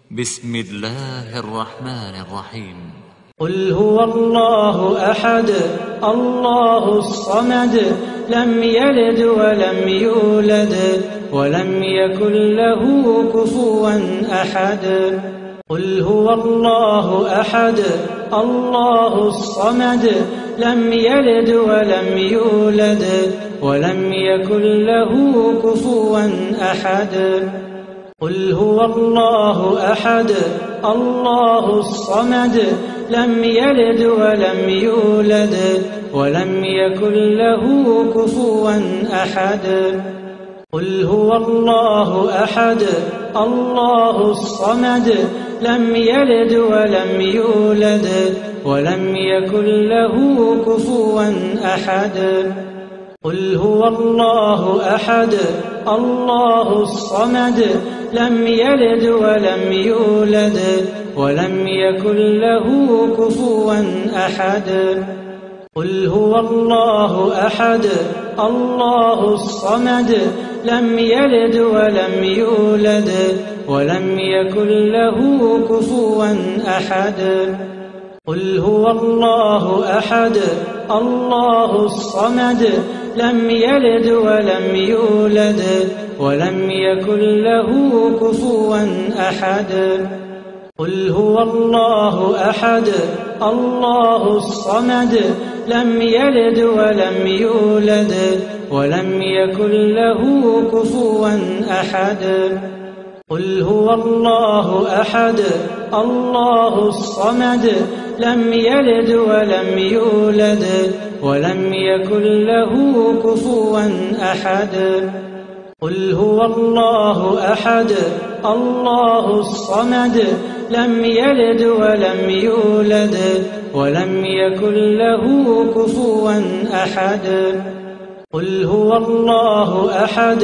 بسم الله الرحمن الرحيم. قل هو الله أحد الله الصمد لم يلد ولم يولد ولم يكن له كفوا أحد. قل هو الله أحد الله الصمد لم يلد ولم يولد ولم يكن له كفوا أحد. قل هو الله أحد الله الصمد لم يلد ولم يولد ولم يكن له كفوا أحد. قل هو الله أحد الله الصمد لم يلد ولم يولد ولم يكن له كفوا أحد. قل هو الله أحد الله الصمد لم يلد ولم يولد ولم يكن له كفوا أحد. قل هو الله أحد الله الصمد لم يلد ولم يولد ولم يكن له كفوا أحد. قل هو الله أحد الله الصمد لم يلد ولم يولد ولم يكن له كفوا أحد. قل هو الله أحد الله الصمد لم يلد ولم يولد ولم يكن له كفوا أحد. قل هو الله أحد الله الصمد لم يلد ولم يولد ولم يكن له كفوا أحد. قل هو الله أحد الله الصمد لم يلد ولم يولد ولم يكن له كفوا أحد. قل هو الله أحد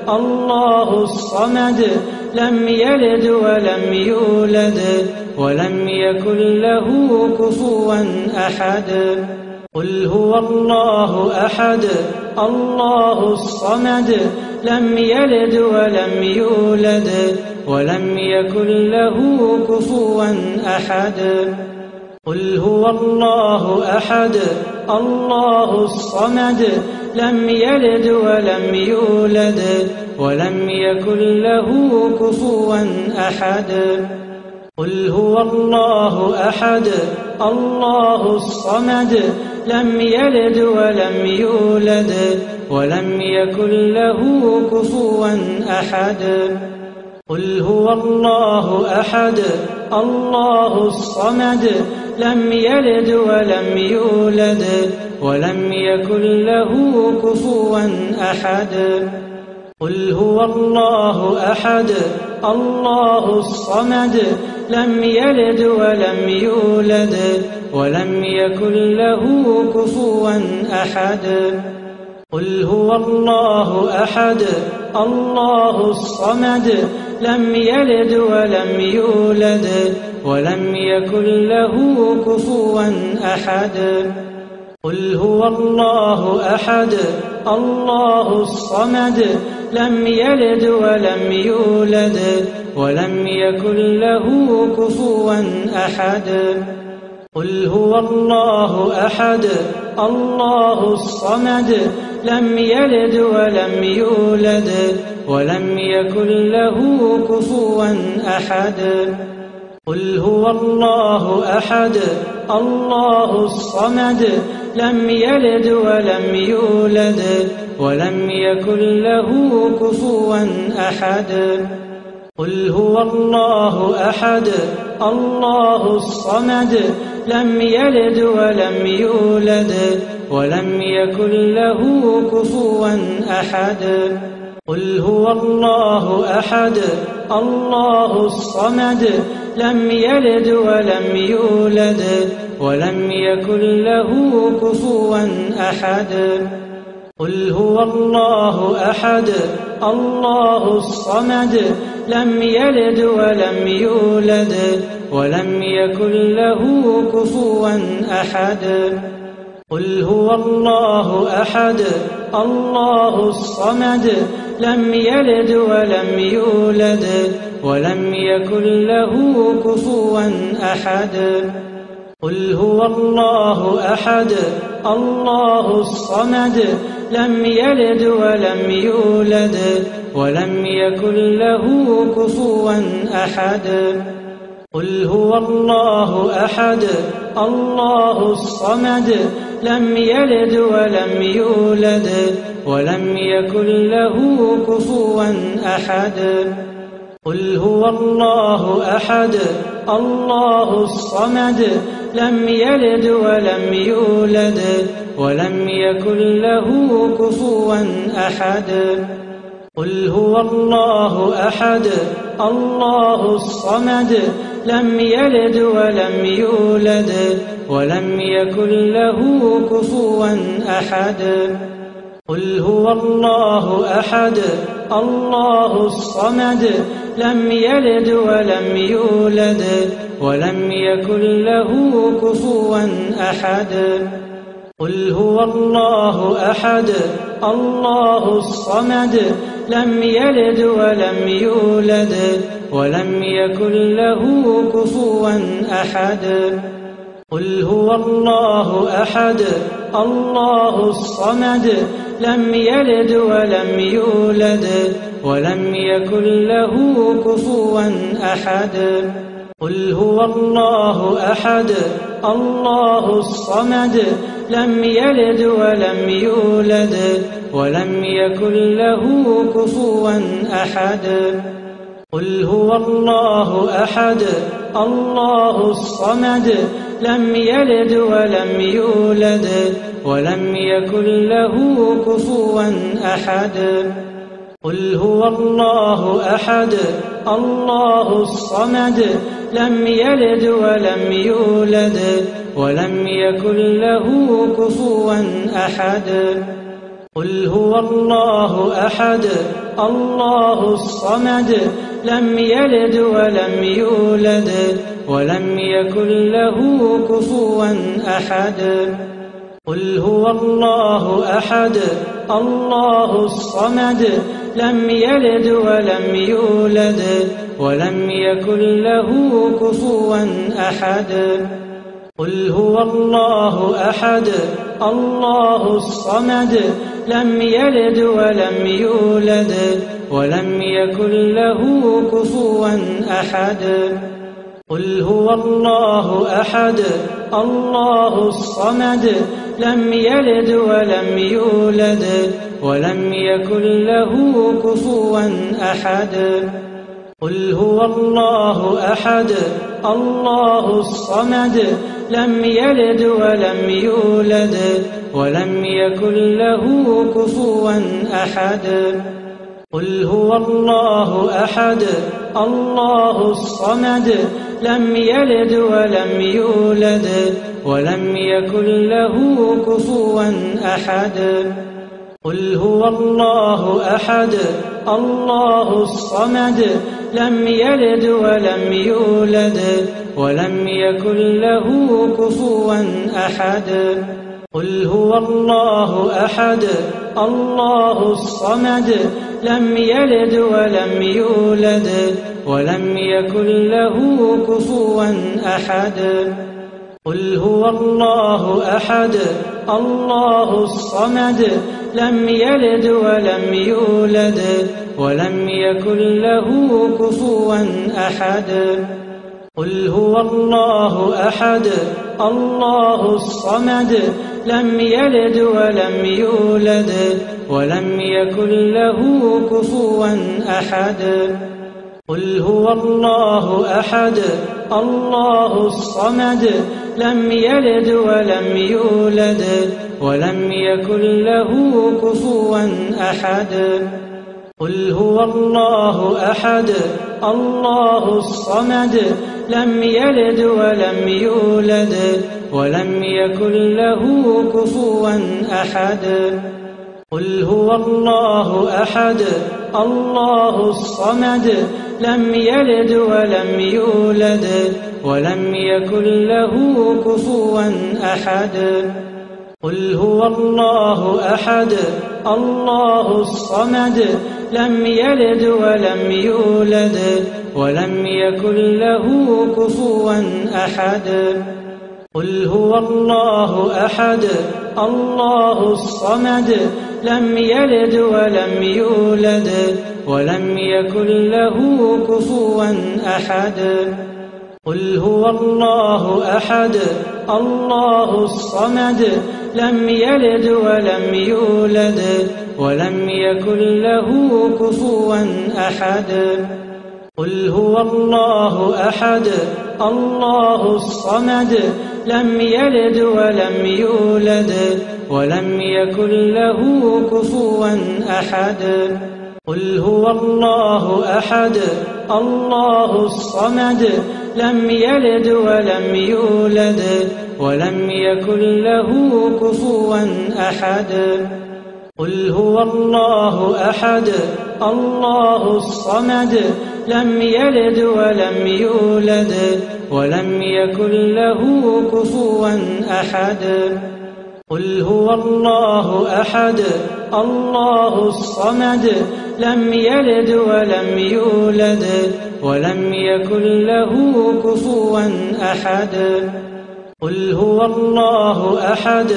الله الصمد لم يلد ولم يولد ولم يكن له كفوا أحد. قل هو الله أحد الله الصمد لم يلد ولم يولد ولم يكن له كفوا أحد. قل هو الله أحد الله الصمد لم يلد ولم يولد ولم يكن له كفوا أحد. قل هو الله أحد الله الصمد لم يلد ولم يولد ولم يكن له كفوا أحد. قل هو الله أحد الله الصمد لم يلد ولم يولد ولم يكن له كفوا أحد. قل هو الله أحد الله الصمد لم يلد ولم يولد ولم يكن له كفوا أحد. قل هو الله أحد الله الصمد لم يلد ولم يولد ولم يكن له كفوا أحد. قل هو الله أحد الله الصمد لم يلد ولم يولد ولم يكن له كفوا أحد. قل هو الله أحد الله الصمد لم يلد ولم يولد ولم يكن له كفوا أحد. قل هو الله أحد الله الصمد لم يلد ولم يولد ولم يكن له كفوا أحد. قل هو الله أحد الله الصمد لم يلد ولم يولد ولم يكن له كفوا أحد. قل هو الله أحد الله الصمد لم يلد ولم يولد ولم يكن له كفوا أحد. قل هو الله أحد الله الصمد لم يلد ولم يولد ولم يكن له كفوا أحد. قل هو الله أحد الله الصمد لم يلد ولم يولد ولم يكن له كفوا أحد. قل هو الله أحد الله الصمد لم يلد ولم يولد ولم يكن له كفوا أحد. قل هو الله أحد الله الصمد لم يلد ولم يولد ولم يكن له كفوا أحد. قل هو الله أحد الله الصمد لم يلد ولم يولد ولم يكن له كفوا أحد. قل هو الله أحد الله الصمد لم يلد ولم يولد ولم يكن له كفوا أحد. قل هو الله أحد الله الصمد لم يلد ولم يولد ولم يكن له كفوا أحد. قل هو الله أحد الله الصمد لم يلد ولم يولد ولم يكن له كفوا أحد. قل هو الله أحد الله الصمد لم يلد ولم يولد ولم يكن له كفوا أحد. قل هو الله أحد الله الصمد لم يلد ولم يولد ولم يكن له كفوا أحد. قل هو الله أحد الله الصمد لم يلد ولم يولد ولم يكن له كفوا أحد. قل هو الله أحد الله الصمد لم يلد ولم يولد ولم يكن له كفوا أحد. قل هو الله أحد الله الصمد لم يلد ولم يولد ولم يكن له كفوا أحد. قل هو الله أحد الله الصمد لم يلد ولم يولد ولم يكن له كفوا أحد. قل هو الله أحد الله الصمد لم يلد ولم يولد ولم يكن له كفوا أحد. قل هو الله أحد الله الصمد لم يلد ولم يولد ولم يكن له كفوا أحد. قل هو الله أحد الله الصمد لم يلد ولم يولد ولم يكن له كفوا أحد. قل هو الله أحد الله الصمد لم يلد ولم يولد ولم يكن له كفوا أحد. قل هو الله أحد الله الصمد لم يلد ولم يولد ولم يكن له كفوا أحد. قل هو الله أحد الله الصمد لم يلد ولم يولد ولم يكن له كفوا أحد. قل هو الله أحد الله الصمد لم يلد ولم يولد ولم يكن له كفوا أحد. قل هو الله أحد الله الصمد لم يلد ولم يولد ولم يكن له كفوا أحد. قل هو الله أحد الله الصمد لم يلد ولم يولد ولم يكن له كفوا أحد. قل هو الله أحد الله الصمد لم يلد ولم يولد ولم يكن له كفوا أحد. قل هو الله أحد الله الصمد لم يلد ولم يولد ولم يكن له كفوا أحد. قل هو الله أحد الله الصمد لم يلد ولم يولد ولم يكن له كفوا أحد. قل هو الله أحد الله الصمد لم يلد ولم يولد ولم يكن له كفوا أحد. قل هو الله أحد الله الصمد لم يلد ولم يولد ولم يكن له كفوا أحد. قل هو الله أحد الله الصمد لم يلد ولم يولد ولم يكن له كفوا أحد. قل هو الله أحد الله الصمد لم يلد ولم يولد ولم يكن له كفوا أحد. قل هو الله أحد الله الصمد لم يلد ولم يولد ولم يكن له كفوا أحد. قل هو الله أحد الله الصمد لم يلد ولم يولد ولم يكن له كفوا أحد. قل هو الله أحد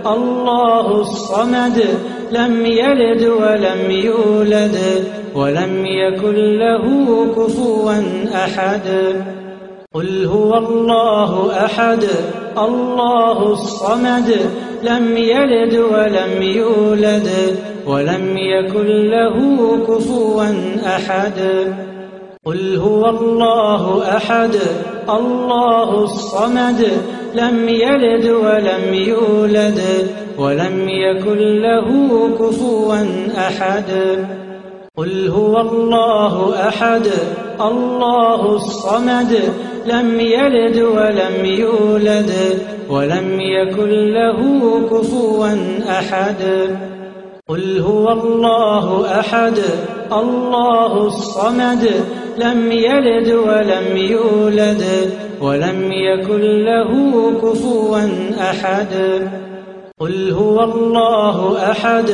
الله الصمد لم يلد ولم يولد ولم يكن له كفوا أحد. قل هو الله أحد الله الصمد لم يلد ولم يولد ولم يكن له كفوا أحد. قل هو الله أحد الله الصمد لم يلد ولم يولد ولم يكن له كفوا أحد. قل هو الله أحد الله الصمد لم يلد ولم يولد ولم يكن له كفوا أحد. قل هو الله أحد الله الصمد لم يلد ولم يولد ولم يكن له كفوا أحد. قل هو الله أحد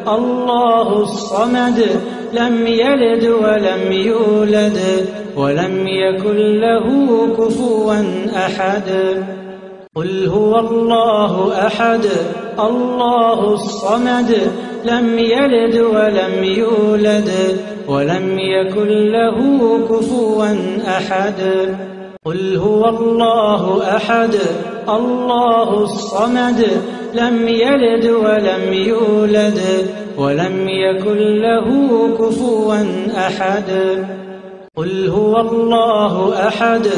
الله الصمد لم يلد ولم يولد ولم يكن له كفوا أحد. قل هو الله أحد الله الصمد لم يلد ولم يولد ولم يكن له كفوا أحد. قل هو الله أحد الله الصمد لم يلد ولم يولد ولم يكن له كفوا أحد. قل هو الله أحد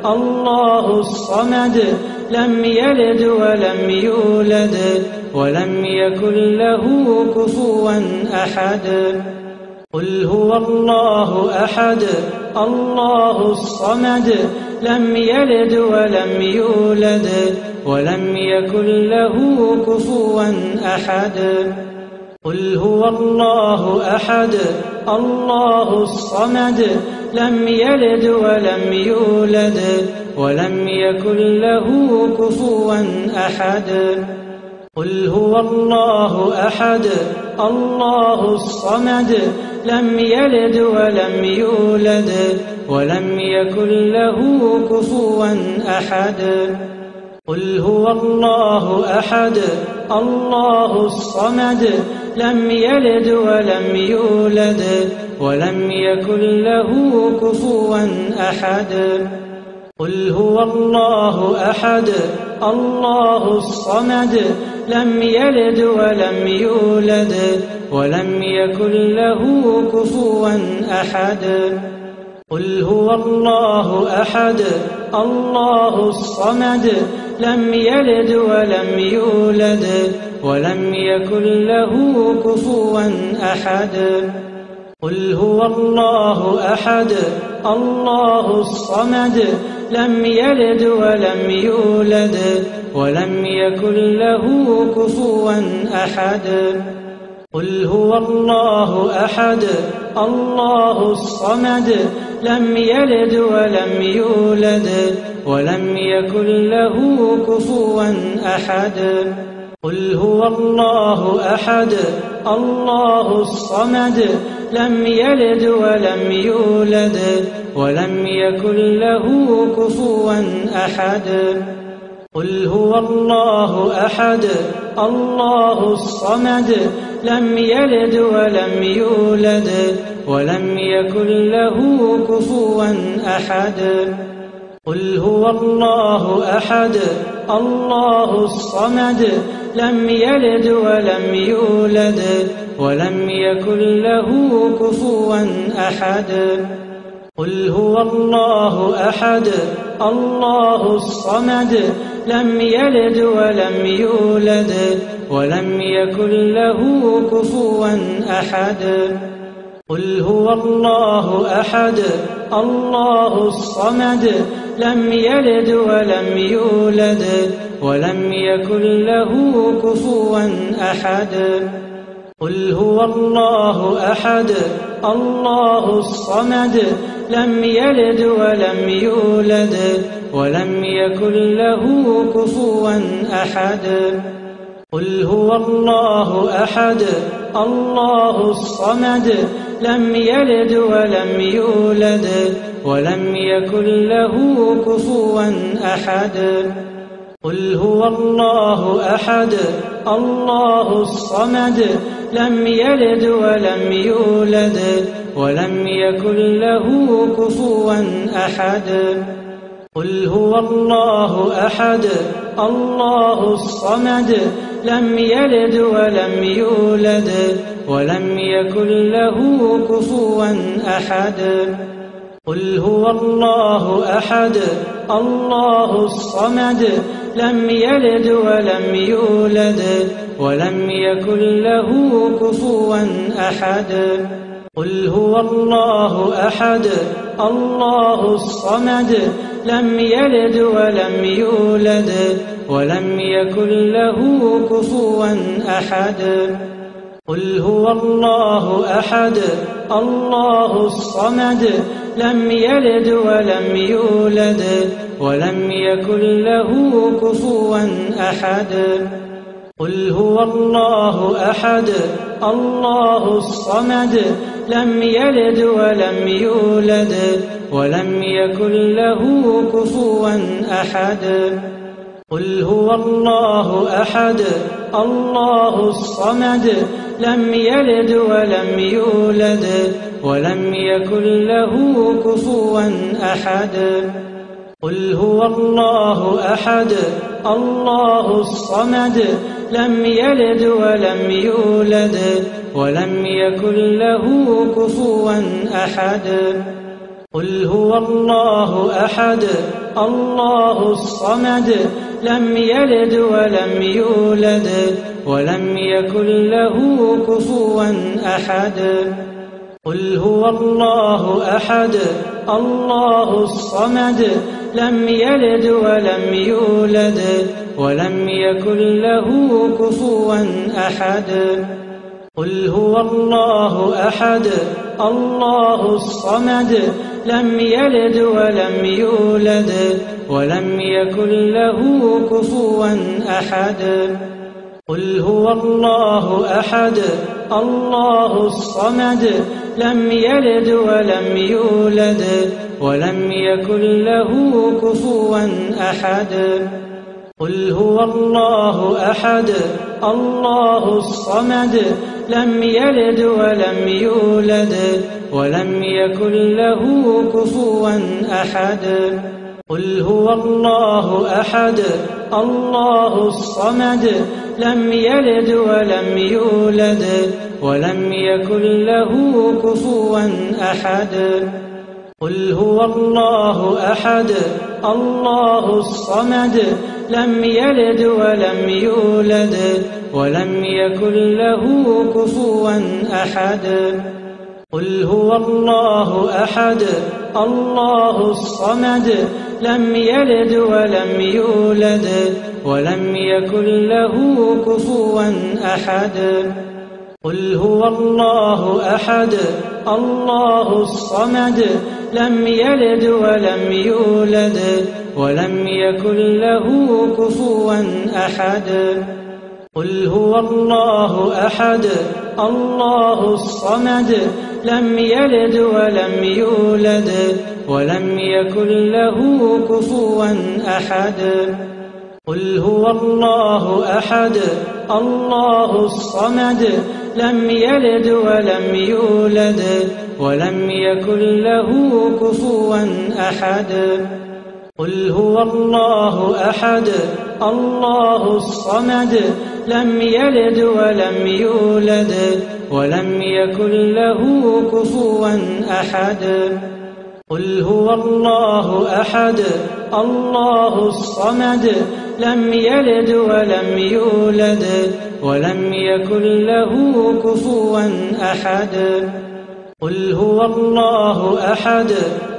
الله الصمد لم يلد ولم يولد ولم يكن له كفوا أحد. قل هو الله أحد الله الصمد لم يلد ولم يولد ولم يكن له كفوا أحد. قل هو الله أحد الله الصمد لم يلد ولم يولد ولم يكن له كفوا أحد. قل هو الله أحد الله الصمد لم يلد ولم يولد ولم يكن له كفوا أحد. قل هو الله أحد الله الصمد لم يلد ولم يولد ولم يكن له كفوا أحد. قل هو الله أحد الله الصمد لم يلد ولم يولد ولم يكن له كفوا أحد. قل هو الله أحد الله الصمد لم يلد ولم يولد ولم يكن له كفوا أحد. قل هو الله أحد الله الصمد لم يلد ولم يولد ولم يكن له كفوا أحد. قل هو الله أحد الله الصمد لم يلد ولم يولد ولم يكن له كفوا أحد. قل هو الله أحد الله الصمد لم يلد ولم يولد ولم يكن له كفوا أحد قل هو الله أحد الله الصمد لم يلد ولم يولد ولم يكن له كفوا أحد قل هو الله أحد الله الصمد لم يلد ولم يولد ولم يكن له كفوا أحد قل هو الله أحد الله الصمد لم يلد ولم يولد ولم يكن له كفوا أحد قل هو الله أحد الله الصمد لم يلد ولم يولد ولم يكن له كفوا أحد قل هو الله أحد الله الصمد لم يلد ولم يولد ولم يكن له كفوا أحد قل هو الله أحد الله الصمد لم يلد ولم يولد ولم يكن له كفوا أحد قل هو الله أحد الله الصمد لم يلد ولم يولد ولم يكن له كفوا أحد قل هو الله أحد الله الصمد لم يلد ولم يولد ولم يكن له كفوا أحد قل هو الله أحد الله الصمد لم يلد ولم يولد ولم يكن له كفوا أحد قل هو الله أحد الله الصمد لم يلد ولم يولد ولم يكن له كفوا أحد قل هو الله أحد الله الصمد لم يلد ولم يولد ولم يكن له كفوا أحد قل هو الله أحد الله الصمد لم يلد ولم يولد ولم يكن له كفوا أحد قل هو الله أحد الله الصمد لم يلد ولم يولد ولم يكن له كفوا أحد قل هو الله أحد الله الصمد لم يلد ولم يولد ولم يكن له كفوا أحد قل هو الله أحد الله الصمد لم يلد ولم يولد ولم يكن له كفوا أحد قل هو الله أحد الله الصمد لم يلد ولم يولد ولم يكن له كفوا أحد قل هو الله أحد الله الصمد لم يلد ولم يولد ولم يكن له كفوا أحد قل هو الله أحد الله الصمد لم يلد ولم يولد ولم يكن له كفوا أحد قل هو الله أحد الله الصمد لم يلد ولم يولد ولم يكن له كفوا أحد قل هو الله أحد الله الصمد لم يلد ولم يولد ولم يكن له كفوا أحد قل هو الله أحد الله الصمد لم يلد ولم يولد ولم يكن له كفوا أحد قل هو الله أحد الله الصمد لم يلد ولم يولد ولم يكن له كفوا أحد قل هو الله أحد الله الصمد لم يلد ولم يولد ولم يكن له كفوا أحد قل هو الله أحد الله الصمد لم يلد ولم يولد ولم يكن له كفوا أحد قل هو الله أحد الله الصمد لم يلد ولم يولد ولم يكن له كفوا أحد قل هو الله أحد الله الصمد لم يلد ولم يولد ولم يكن له كفوا أحد قل هو الله أحد الله الصمد لم يلد ولم يولد ولم يكن له كفوا أحد قل هو الله أحد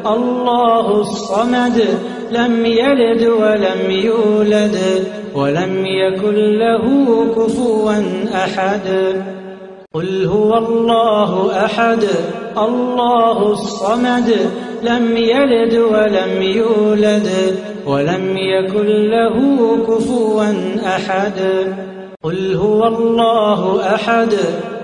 الله الصمد لم يلد ولم يولد ولم يكن له كفوا أحد قل هو الله أحد الله الصمد لم يلد ولم يولد ولم يكن له كفوا أحد قل هو الله أحد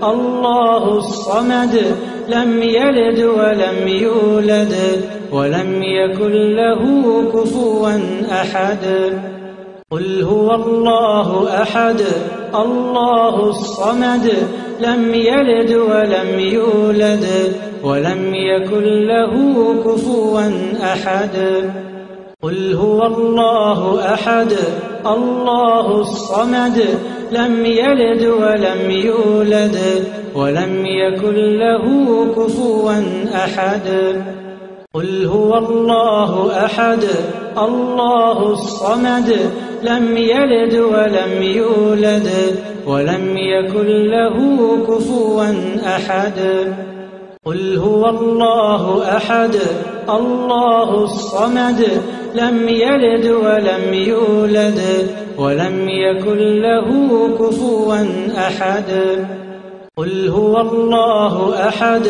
الله الصمد لم يلد ولم يولد ولم يكن له كفوا أحد قل هو الله أحد الله الصمد لم يلد ولم يولد ولم يكن له كفوا أحد قل هو الله أحد الله الصمد لم يلد ولم يولد ولم يكن له كفوا أحد قل هو الله أحد الله الصمد لم يلد ولم يولد ولم يكن له كفوا أحد قل هو الله أحد الله الصمد لم يلد ولم يولد ولم يكن له كفوا أحد قل هو الله أحد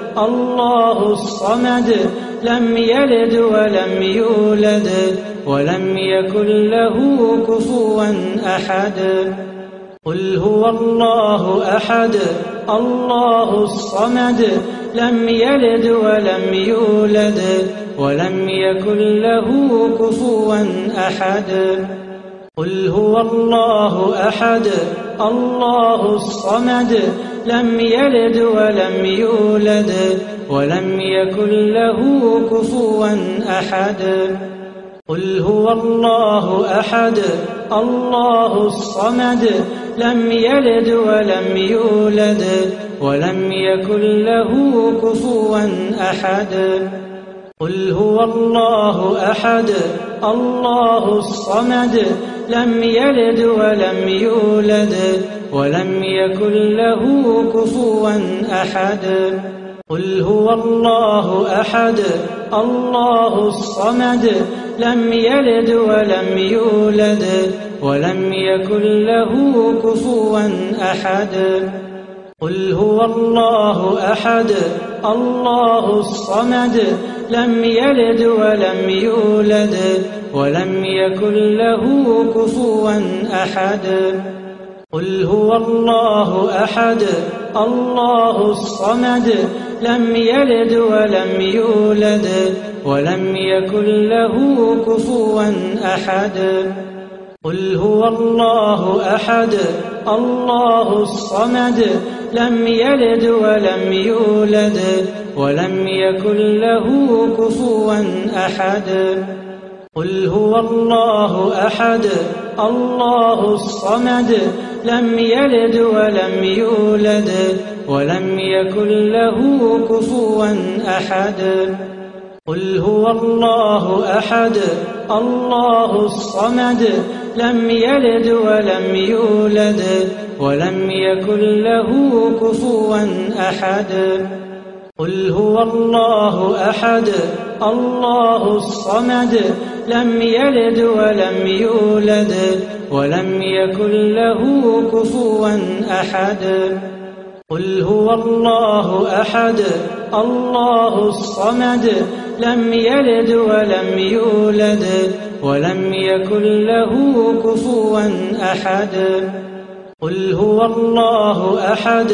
الله الصمد لم يلد ولم يولد ولم يكن له كفوا أحد قل هو الله أحد الله الصمد لم يلد ولم يولد ولم يكن له كفوا أحد قل هو الله أحد الله الصمد لم يلد ولم يولد ولم يكن له كفوا أحد قل هو الله أحد الله الصمد لم يلد ولم يولد ولم يكن له كفوا أحد قل هو الله أحد الله الصمد لم يلد ولم يولد ولم يكن له كفوا أحد قل هو الله أحد الله الصمد لم يلد ولم يولد ولم يكن له كفوا أحد قل هو الله أحد الله الصمد لم يلد ولم يولد ولم يكن له كفوا أحد قل هو الله أحد الله الصمد لم يلد ولم يولد ولم يكن له كفوا أحد قل هو الله أحد الله الصمد لم يلد ولم يولد ولم يكن له كفوا أحد قل هو الله أحد الله الصمد لم يلد ولم يولد ولم يكن له كفوا أحد قل هو الله أحد الله الصمد لم يلد ولم يولد ولم يكن له كفوا أحد قل هو الله أحد الله الصمد لم يلد ولم يولد ولم يكن له كفوا أحد قل هو الله أحد الله الصمد لم يلد ولم يولد ولم يكن له كفوا أحد قل هو الله أحد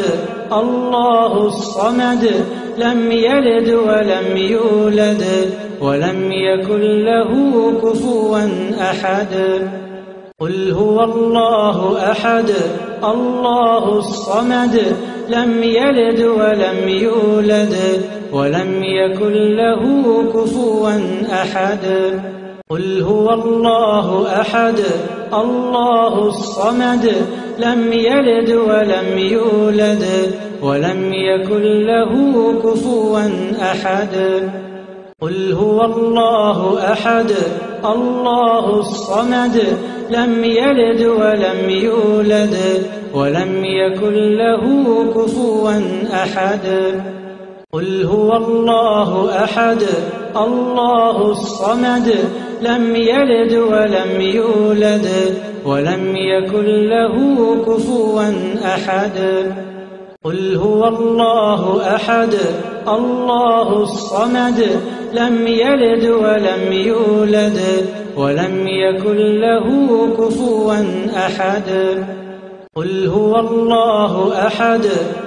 الله الصمد لم يلد ولم يولد ولم يكن له كفوا أحد قل هو الله أحد الله الصمد لم يلد ولم يولد ولم يكن له كفوا أحد قل هو الله أحد الله الصمد لم يلد ولم يولد ولم يكن له كفوا أحد قل هو الله أحد الله الصمد لم يلد ولم يولد ولم يكن له كفوا أحد قل هو الله أحد الله الصمد لم يلد ولم يولد ولم يكن له كفوا أحد قل هو الله أحد الله الصمد لم يلد ولم يولد ولم يكن له كفوا أحد قل هو الله أحد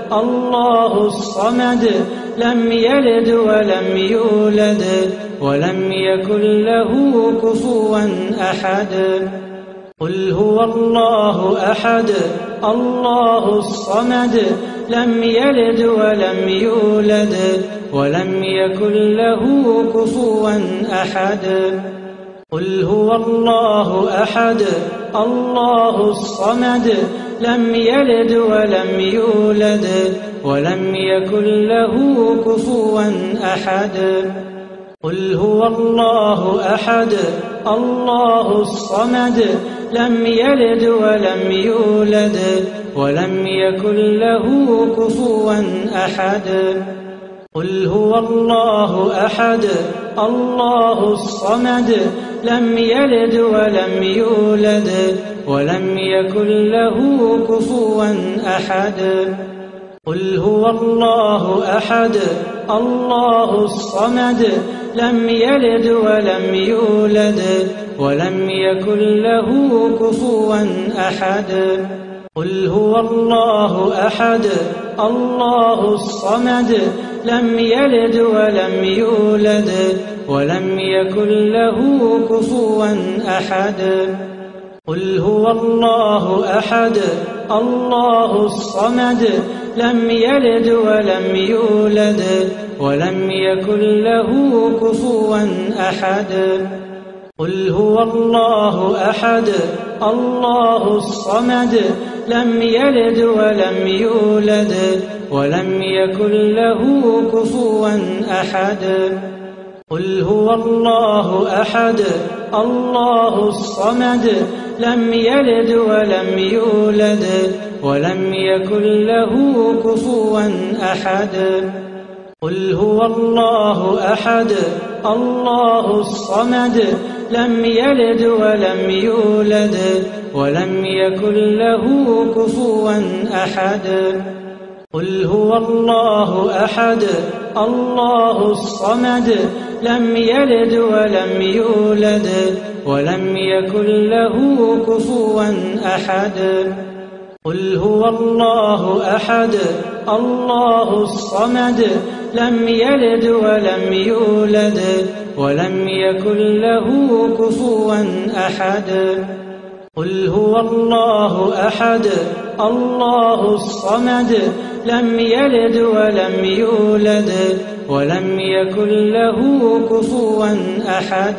الله الصمد لم يلد ولم يولد ولم يكن له كفوا أحد قل هو الله أحد الله الصمد لم يلد ولم يولد ولم يكن له كفوا أحد قل هو الله أحد الله الصمد لم يلد ولم يولد ولم يكن له كفوا أحد قل هو الله أحد الله الصمد لم يلد ولم يولد ولم يكن له كفوا أحد قل هو الله أحد الله الصمد لم يلد ولم يولد ولم يكن له كفوا أحد قل هو الله أحد الله الصمد لم يلد ولم يولد ولم يكن له كفوا أحد قل هو الله أحد الله الصمد لم يلد ولم يولد ولم يكن له كفوا أحد قل هو الله أحد الله الصمد لم يلد ولم يولد ولم يكن له كفوا أحد قل هو الله أحد الله الصمد لم يلد ولم يولد ولم يكن له كفوا أحد قل هو الله أحد الله الصمد لم يلد ولم يولد ولم يكن له كفوا أحد قل هو الله أحد الله الصمد لم يلد ولم يولد ولم يكن له كفوا أحد قل هو الله أحد الله الصمد لم يلد ولم يولد ولم يكن له كفوا أحد قل هو الله أحد الله الصمد لم يلد ولم يولد ولم يكن له كفوا أحد قل هو الله أحد الله الصمد لم يلد ولم يولد ولم يكن له كفوا أحد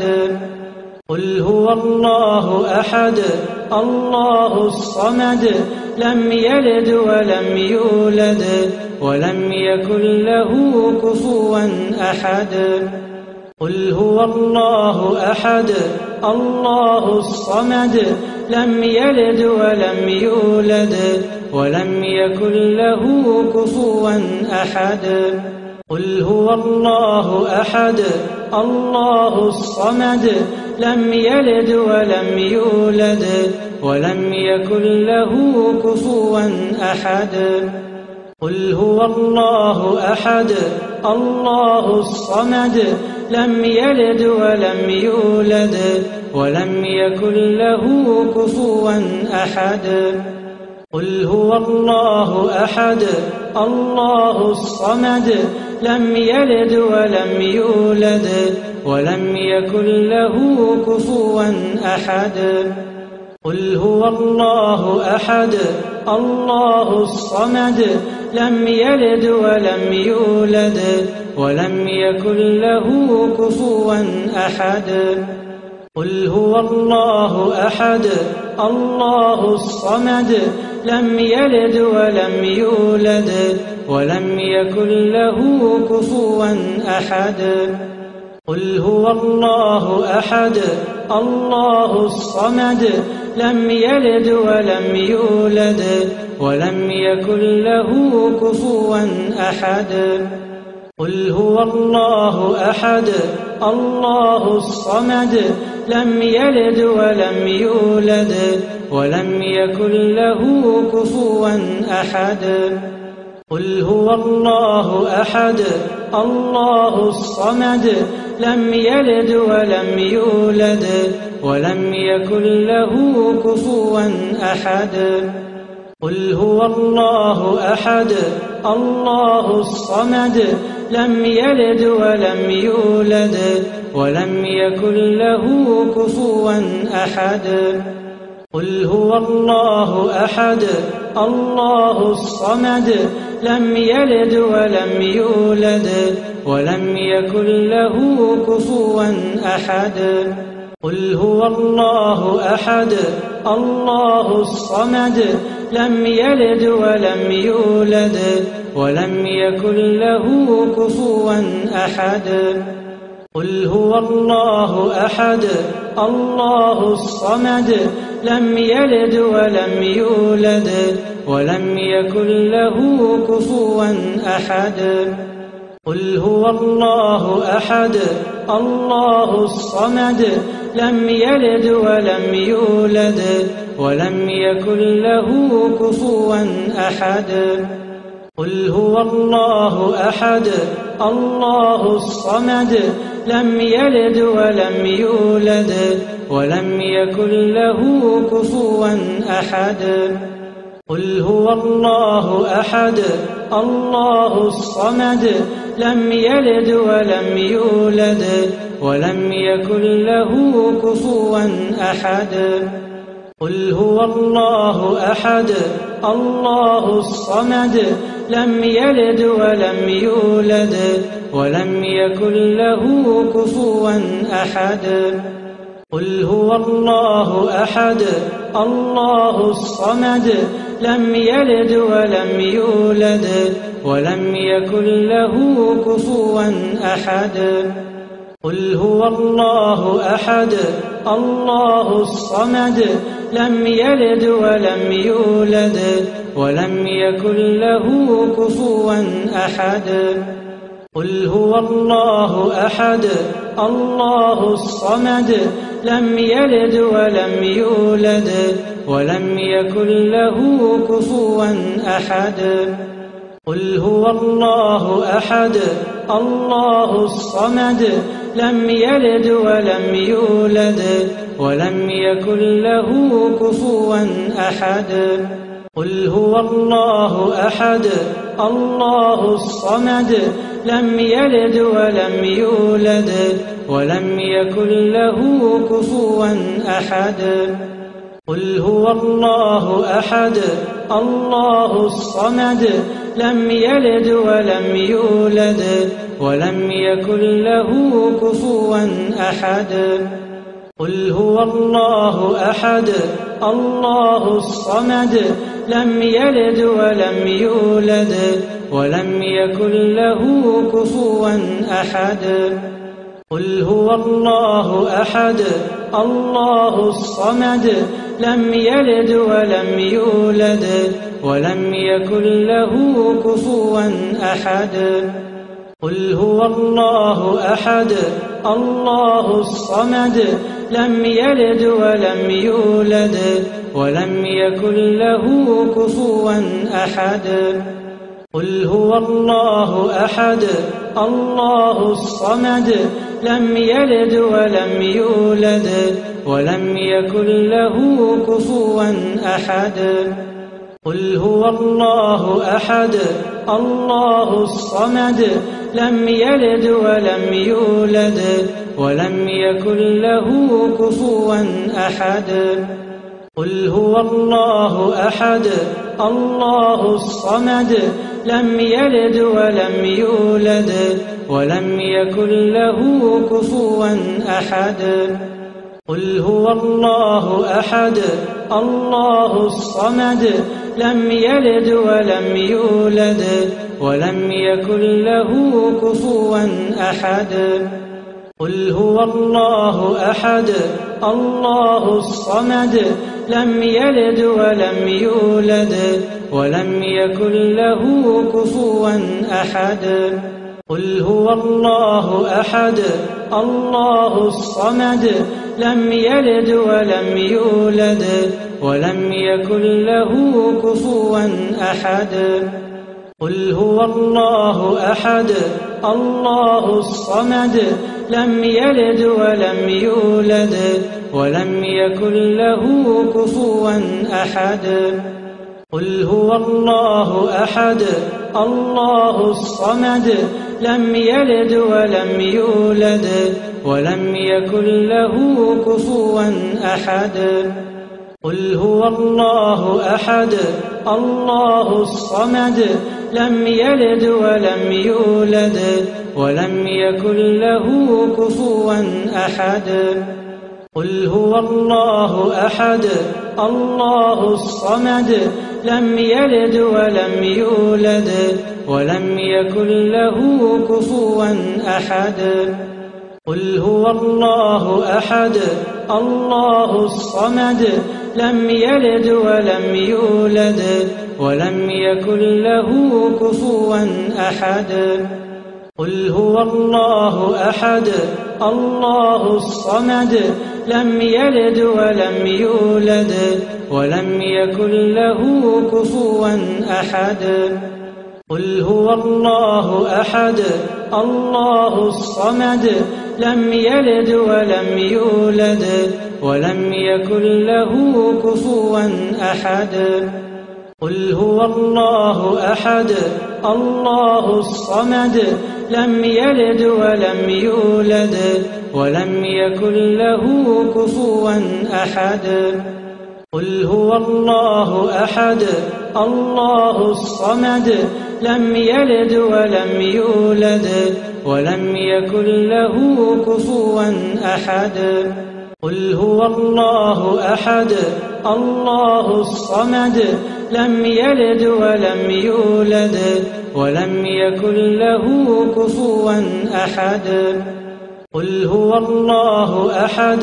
قل هو الله أحد الله الصمد لم يلد ولم يولد ولم يكن له كفوا أحد قل هو الله أحد الله الصمد لم يلد ولم يولد ولم يكن له كفوا أحد قل هو الله أحد الله الصمد لم يلد ولم يولد ولم يكن له كفوا أحد قل هو الله أحد الله الصمد لم يلد ولم يولد ولم يكن له كفوا أحد قل هو الله أحد الله الصمد لم يلد ولم يولد ولم يكن له كفوا أحد قل هو الله أحد الله الصمد لم يلد ولم يولد ولم يكن له كفوا أحد قل هو الله أحد الله الصمد لم يلد ولم يولد ولم يكن له كفوا أحد قل هو الله أحد الله الصمد لم يلد ولم يولد ولم يكن له كفوا أحد قل هو الله أحد الله الصمد لم يلد ولم يولد ولم يكن له كفوا أحد قل هو الله أحد الله الصمد لم يلد ولم يولد ولم يكن له كفوا أحد قل هو الله أحد الله الصمد لم يلد ولم يولد ولم يكن له كفوا أحد قل هو الله أحد الله الصمد لم يلد ولم يولد ولم يكن له كفوا أحد قل هو الله أحد الله الصمد لم يلد ولم يولد ولم يكن له كفوا أحد قل هو الله أحد الله الصمد لم يلد ولم يولد ولم يكن له كفوا أحد قل هو الله أحد الله الصمد لم يلد ولم يولد ولم يكن له كفوا أحد قل هو الله أحد الله الصمد لم يلد ولم يولد ولم يكن له كفوا أحد قل هو الله أحد الله الصمد لم يلد ولم يولد ولم يكن له كفوا أحد قل هو الله أحد الله الصمد لم يلد ولم يولد ولم يكن له كفوا أحد قل هو الله أحد الله الصمد لم يلد ولم يولد ولم يكن له كفوا أحد قل هو الله أحد الله الصمد لم يلد ولم يولد ولم يكن له كفوا أحد قل هو الله أحد الله الصمد لم يلد ولم يولد ولم يكن له كفوا أحد قل هو الله أحد الله الصمد لم يلد ولم يولد ولم يكن له كفوا أحد قل هو الله أحد الله الصمد لم يلد ولم يولد ولم يكن له كفوا أحد قل هو الله أحد الله الصمد لم يلد ولم يولد ولم يكن له كفوا أحد قل هو الله أحد الله الصمد لم يلد ولم يولد ولم يكن له كفوا أحد قل هو الله أحد الله الصمد لم يلد ولم يولد ولم يكن له كفوا أحد قل هو الله أحد الله الصمد لم يلد ولم يولد ولم يكن له كفوا أحد قل هو الله أحد الله الصمد لم يلد ولم يولد ولم يكن له كفوا أحد قل هو الله أحد الله الصمد لم يلد ولم يولد ولم يكن له كفوا أحد قل هو الله أحد الله الصمد لم يلد ولم يولد ولم يكن له كفوا أحد قل هو الله أحد الله الصمد لم يلد ولم يولد ولم يكن له كفوا أحد قل هو الله أحد الله الصمد لم يلد ولم يولد ولم يكن له كفوا أحد قل هو الله أحد الله الصمد لم يلد ولم يولد ولم يكن له كفوا أحد قل هو الله أحد الله الصمد لم يلد ولم يولد ولم يكن له كفوا أحد قل هو الله أحد الله الصمد لم يلد ولم يولد ولم يكن له كفوا أحد قل هو الله أحد الله الصمد لم يلد ولم يولد ولم يكن له كفوا أحد قل هو الله أحد الله الصمد لم يلد ولم يولد ولم يكن له كفوا أحد قل هو الله أحد الله الصمد لم يلد ولم يولد ولم يكن له كفوا أحد قل هو الله أحد الله الصمد لم يلد ولم يولد ولم يكن له كفوا أحد قل هو الله أحد الله الصمد لم يلد ولم يولد ولم يكن له كفوا أحد قل هو الله أحد الله الصمد لم يلد ولم يولد ولم يكن له كفوا أحد قل هو الله أحد الله الصمد لم يلد ولم يولد ولم يكن له كفوا أحد قل هو الله أحد الله الصمد لم يلد ولم يولد ولم يكن له كفوا أحد قل هو الله أحد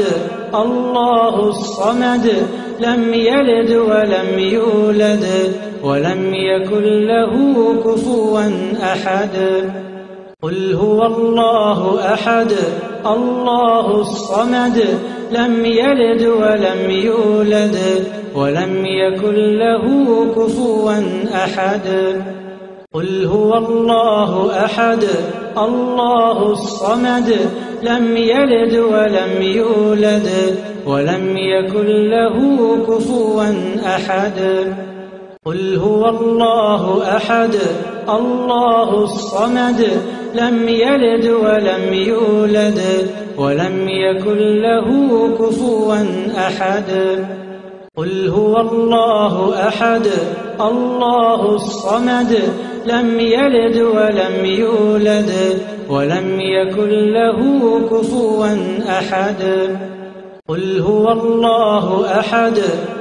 الله الصمد لم يلد ولم يولد ولم يكن له كفوا أحد قل هو الله أحد الله الصمد لم يلد ولم يولد ولم يكن له كفوا أحد قل هو الله أحد الله الصمد لم يلد ولم يولد ولم يكن له كفوا أحد قل هو الله أحد الله الصمد لم يلد ولم يولد ولم يكن له كفوا أحد قل هو الله أحد الله الصمد لم يلد ولم يولد ولم يكن له كفوا أحد قل هو الله أحد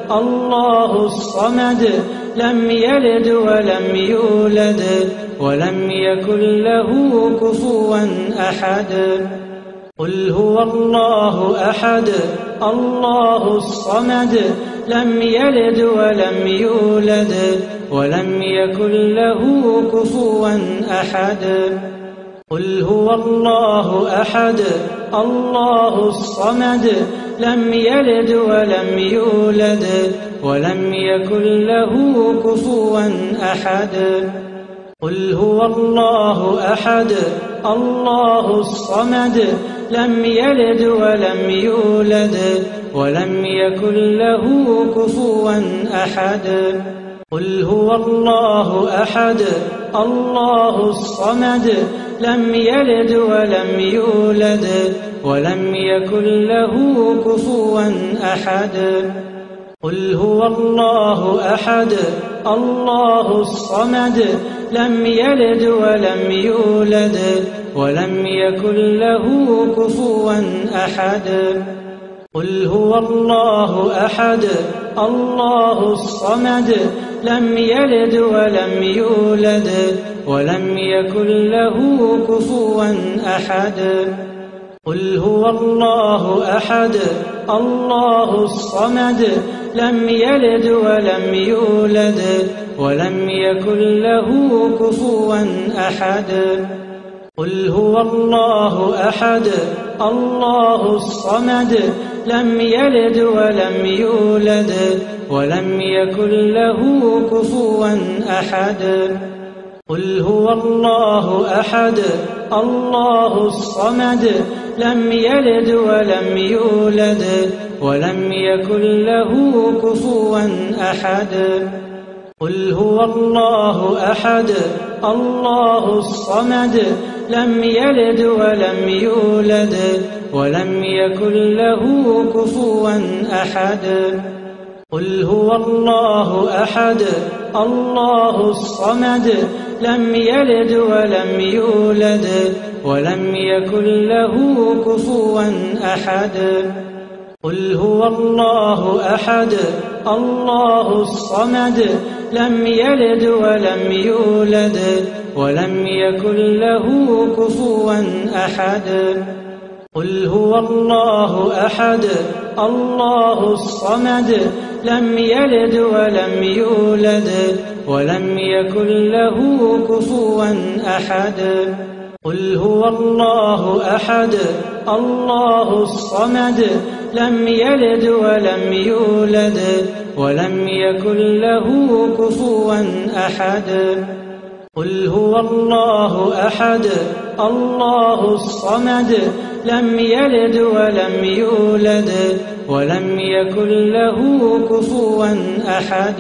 الله الصمد لم يلد ولم يولد ولم يكن له كفوا أحد قل هو الله أحد الله الصمد لم يلد ولم يولد ولم يكن له كفوا أحد قل هو الله أحد الله الصمد لم يلد ولم يولد ولم يكن له كفوا أحد قل هو الله أحد الله الصمد لم يلد ولم يولد ولم يكن له كفوا أحد قل هو الله أحد الله الصمد لم يلد ولم يولد ولم يكن له كفوا أحد قل هو الله أحد الله الصمد لم يلد ولم يولد ولم يكن له كفوا أحد قل هو الله أحد الله الصمد لم يلد ولم يولد ولم يكن له كفوا أحد قل هو الله أحد الله الصمد لم يلد ولم يولد ولم يكن له كفوا أحد قل هو الله أحد الله الصمد لم يلد ولم يولد ولم يكن له كفوا أحد قل هو الله أحد الله الصمد لم يلد ولم يولد ولم يكن له كفوا أحد قل هو الله أحد الله الصمد لم يلد ولم يولد ولم يكن له كفوا أحد قل هو الله أحد الله الصمد لم يلد ولم يولد ولم يكن له كفوا أحد قل هو الله أحد الله الصمد لم يلد ولم يولد ولم يكن له كفوا أحد قل هو الله أحد الله الصمد لم يلد ولم يولد ولم يكن له كفوا أحد قل هو الله أحد الله الصمد لم يلد ولم يولد ولم يكن له كفوا أحد قل هو الله أحد الله الصمد لم يلد ولم يولد ولم يكن له كفوا أحد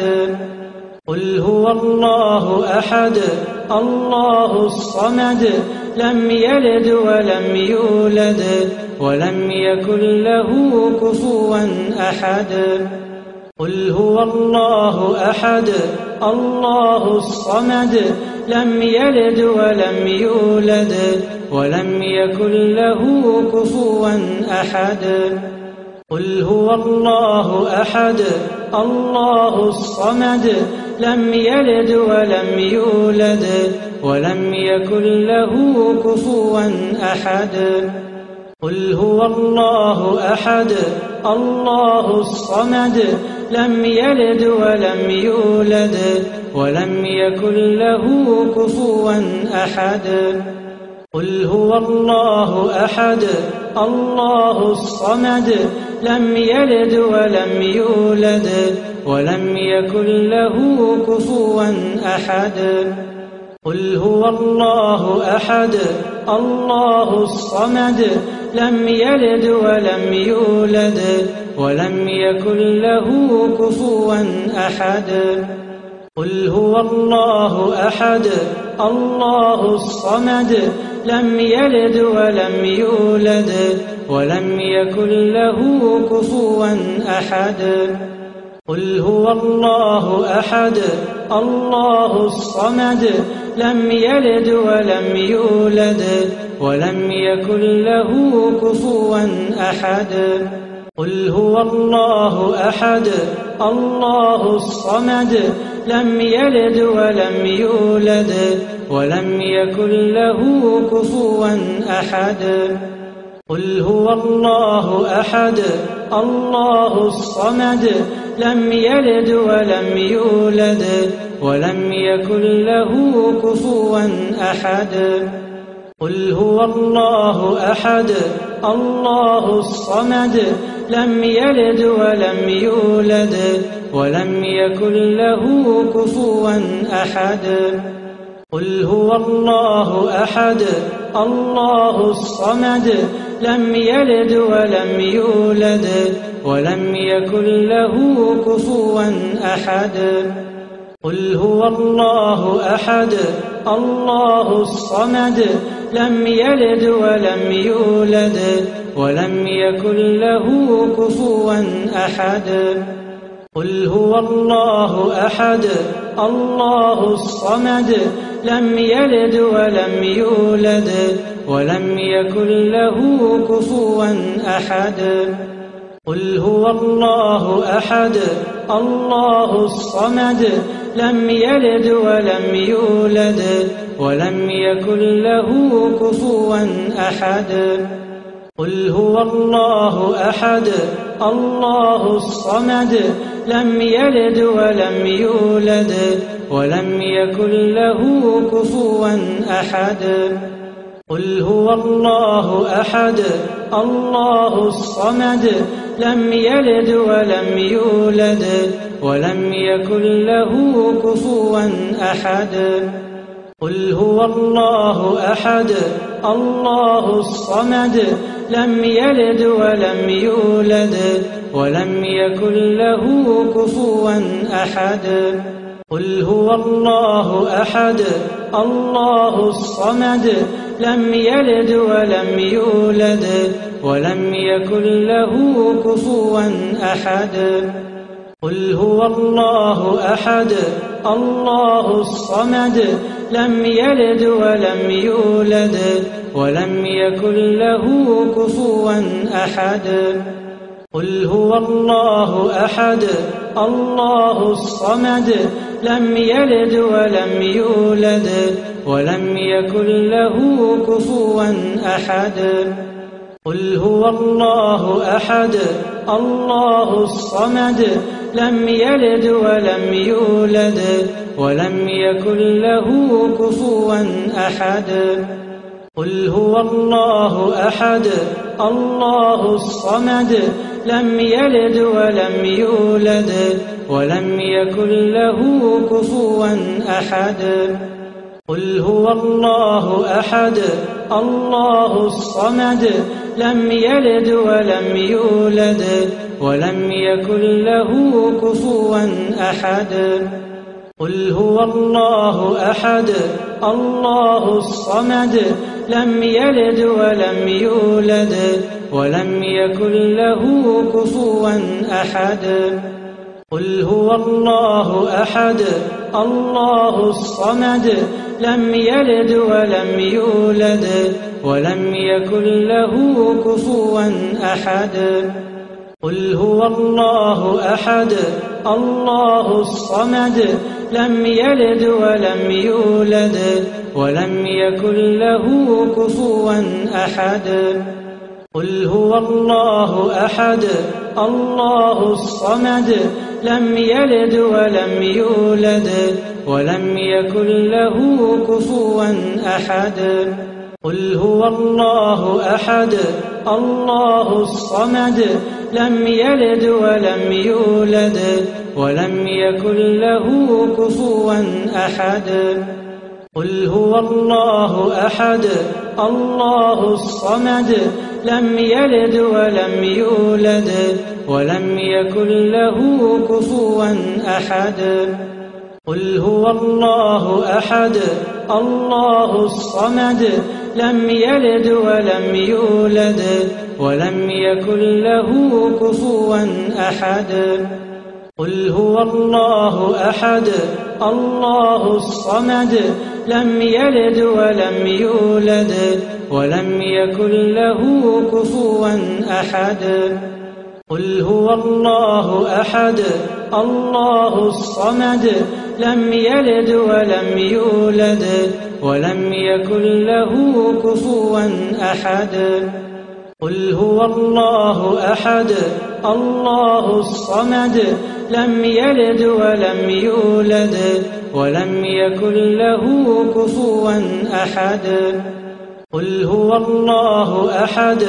قل هو الله أحد الله الصمد لم يلد ولم يولد ولم يكن له كفوا أحد قل هو الله أحد الله الصمد لم يلد ولم يولد ولم يكن له كفوا أحد قل هو الله أحد الله الصمد لم يلد ولم يولد ولم يكن له كفوا أحد قل هو الله أحد الله الصمد لم يلد ولم يولد ولم يكن له كفوا أحد قل هو الله أحد الله الصمد لم يلد ولم يولد ولم يكن له كفوا أحد قل هو الله أحد الله الصمد لم يلد ولم يولد ولم يكن له كفوا أحد قل هو الله أحد الله الصمد لم يلد ولم يولد ولم يكن له كفوا أحد قل هو الله أحد الله الصمد لم يلد ولم يولد ولم يكن له كفوا أحد قل هو الله أحد الله الصمد لم يلد ولم يولد ولم يكن له كفوا أحد قل هو الله أحد الله الصمد لم يلد ولم يولد ولم يكن له كفوا أحد قل هو الله أحد الله الصمد لم يلد ولم يولد ولم يكن له كفوا أحد قل هو الله أحد الله الصمد لم يلد ولم يولد ولم يكن له كفوا أحد قل هو الله أحد الله الصمد لم يلد ولم يولد ولم يكن له كفوا أحد قل هو الله أحد الله الصمد لم يلد ولم يولد ولم يكن له كفوا أحد قل هو الله أحد الله الصمد لم يلد ولم يولد ولم يكن له كفوا أحد قل هو الله أحد الله الصمد لم يلد ولم يولد ولم يكن له كفوا أحد قل هو الله أحد الله الصمد لم يلد ولم يولد ولم يكن له كفوا أحد قل هو الله أحد الله الصمد لم يلد ولم يولد ولم يكن له كفوا أحد قل هو الله أحد الله الصمد لم يلد ولم يولد ولم يكن له كفوا أحد قل هو الله أحد الله الصمد لم يلد ولم يولد ولم يكن له كفوا أحد قل هو الله أحد الله الصمد لم يلد ولم يولد ولم يكن له كفوا أحد قل هو الله أحد الله الصمد لم يلد ولم يولد ولم يكن له كفوا أحد قل هو الله أحد الله الصمد لم يلد ولم يولد ولم يكن له كفوا أحد قل هو الله أحد الله الصمد لم يلد ولم يولد ولم يكن له كفوا أحد قل هو الله أحد الله الصمد لم يلد ولم يولد ولم يكن له كفوا أحد قل هو الله أحد الله الصمد لم يلد ولم يولد ولم يكن له كفوا أحد قل هو الله أحد الله الصمد لم يلد ولم يولد ولم يكن له كفوا أحد قل هو الله أحد الله الصمد لم يلد ولم يولد ولم يكن له كفوا أحد قل هو الله أحد الله الصمد لم يلد ولم يولد ولم يكن له كفوا أحد قل هو الله أحد الله الصمد لم يلد ولم يولد ولم يكن له كفوا أحد قل هو الله أحد الله الصمد لم يلد ولم يولد ولم يكن له كفوا أحد قل هو الله أحد الله الصمد لم يلد ولم يولد ولم يكن له كفوا أحد قل هو الله أحد الله الصمد لم يلد ولم يولد ولم يكن له كفوا أحد قل هو الله أحد الله الصمد لم يلد ولم يولد ولم يكن له كفوا أحد قل هو الله أحد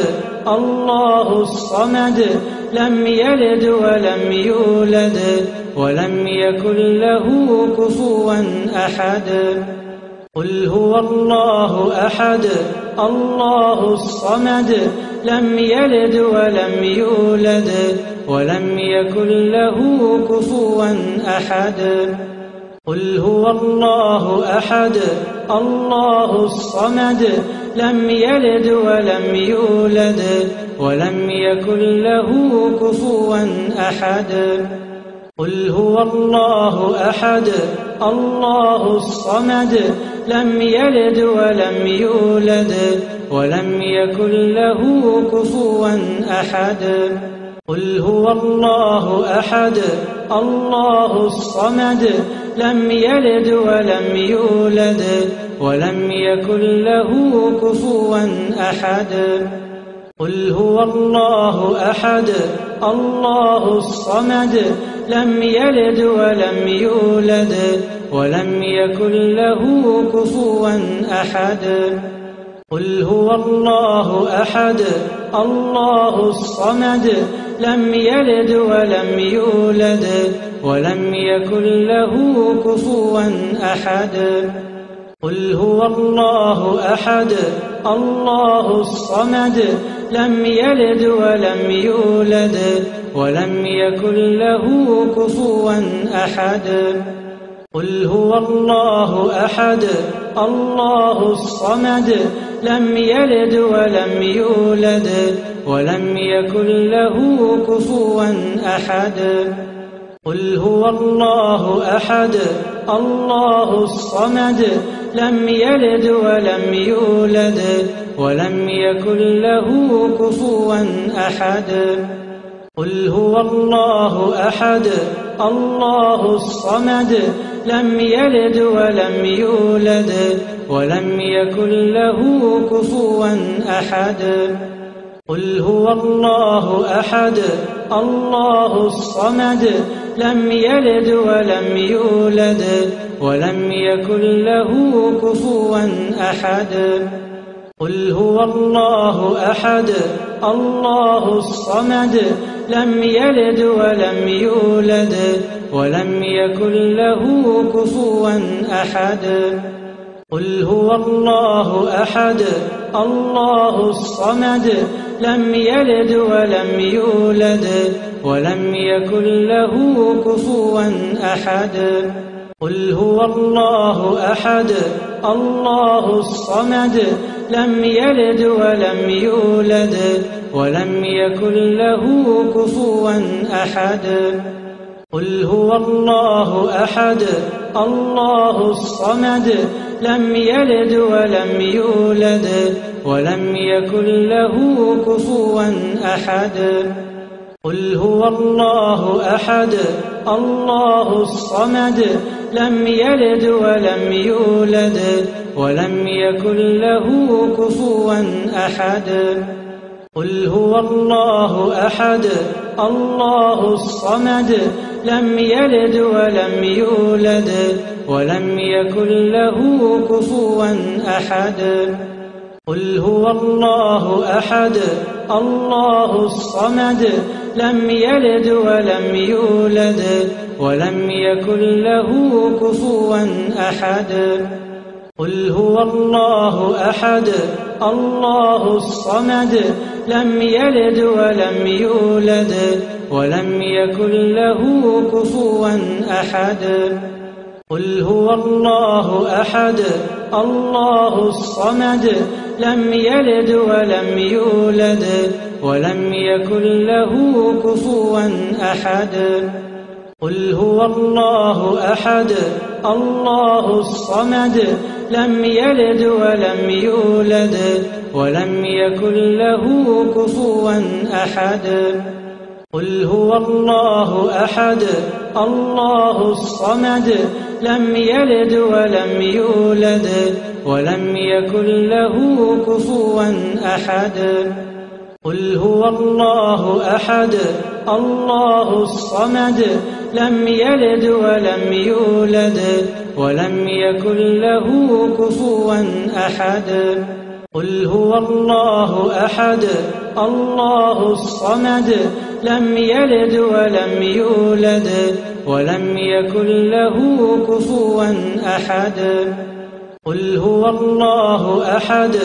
الله الصمد لم يلد ولم يولد ولم يكن له كفوا أحد قل هو الله أحد الله الصمد لم يلد ولم يولد ولم يكن له كفوا أحد قل هو الله أحد الله الصمد لم يلد ولم يولد ولم يكن له كفوا أحد قل هو الله أحد الله الصمد لم يلد ولم يولد ولم يكن له كفوا أحد قل هو الله أحد الله الصمد لم يلد ولم يولد ولم يكن له كفوا أحد قل هو الله أحد الله الصمد لم يلد ولم يولد ولم يكن له كفوا أحد قل هو الله أحد الله الصمد لم يلد ولم يولد ولم يكن له كفوا أحد قل هو الله أحد الله الصمد لم يلد ولم يولد ولم يكن له كفوا أحد قل هو الله أحد الله الصمد لم يلد ولم يولد ولم يكن له كفوا أحد قل هو الله أحد الله الصمد لم يلد ولم يولد ولم يكن له كفوا أحد قل هو الله أحد الله الصمد لم يلد ولم يولد ولم يكن له كفوا أحد قل هو الله أحد الله الصمد لم يلد ولم يولد ولم يكن له كفوا أحد قل هو الله أحد الله الصمد لم يلد ولم يولد ولم يكن له كفوا أحد قل هو الله أحد الله الصمد لم يلد ولم يولد ولم يكن له كفوا أحد قل هو الله أحد الله الصمد لم يلد ولم يولد ولم يكن له كفوا أحد قل هو الله أحد الله الصمد لم يلد ولم يولد ولم يكن له كفوا أحد قل هو الله أحد الله الصمد لم يلد ولم يولد ولم يكن له كفوا أحد قل هو الله أحد الله الصمد لم يلد ولم يولد ولم يكن له كفوا أحد قل هو الله أحد الله الصمد لم يلد ولم يولد ولم يكن له كفوا أحد قل هو الله أحد الله الصمد لم يلد ولم يولد ولم يكن له كفوا أحد قل هو الله أحد الله الصمد لم يلد ولم يولد ولم يكن له كفوا أحد قل هو الله أحد الله الصمد لم يلد ولم يولد ولم يكن له كفوا أحد قل هو الله أحد الله الصمد لم يلد ولم يولد ولم يكن له كفوا أحد قل هو الله أحد الله الصمد لم يلد ولم يولد ولم يكن له كفوا أحد قل هو الله أحد الله الصمد لم يلد ولم يولد ولم يكن له كفوا أحد قل هو الله أحد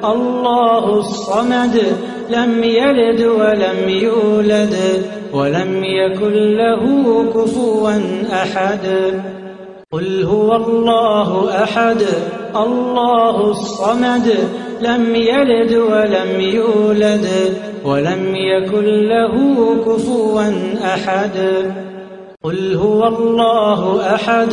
الله الصمد لم يلد ولم يولد ولم يكن له كفوا أحد قل هو الله أحد الله الصمد لم يلد ولم يولد ولم يكن له كفوا أحد قل هو الله أحد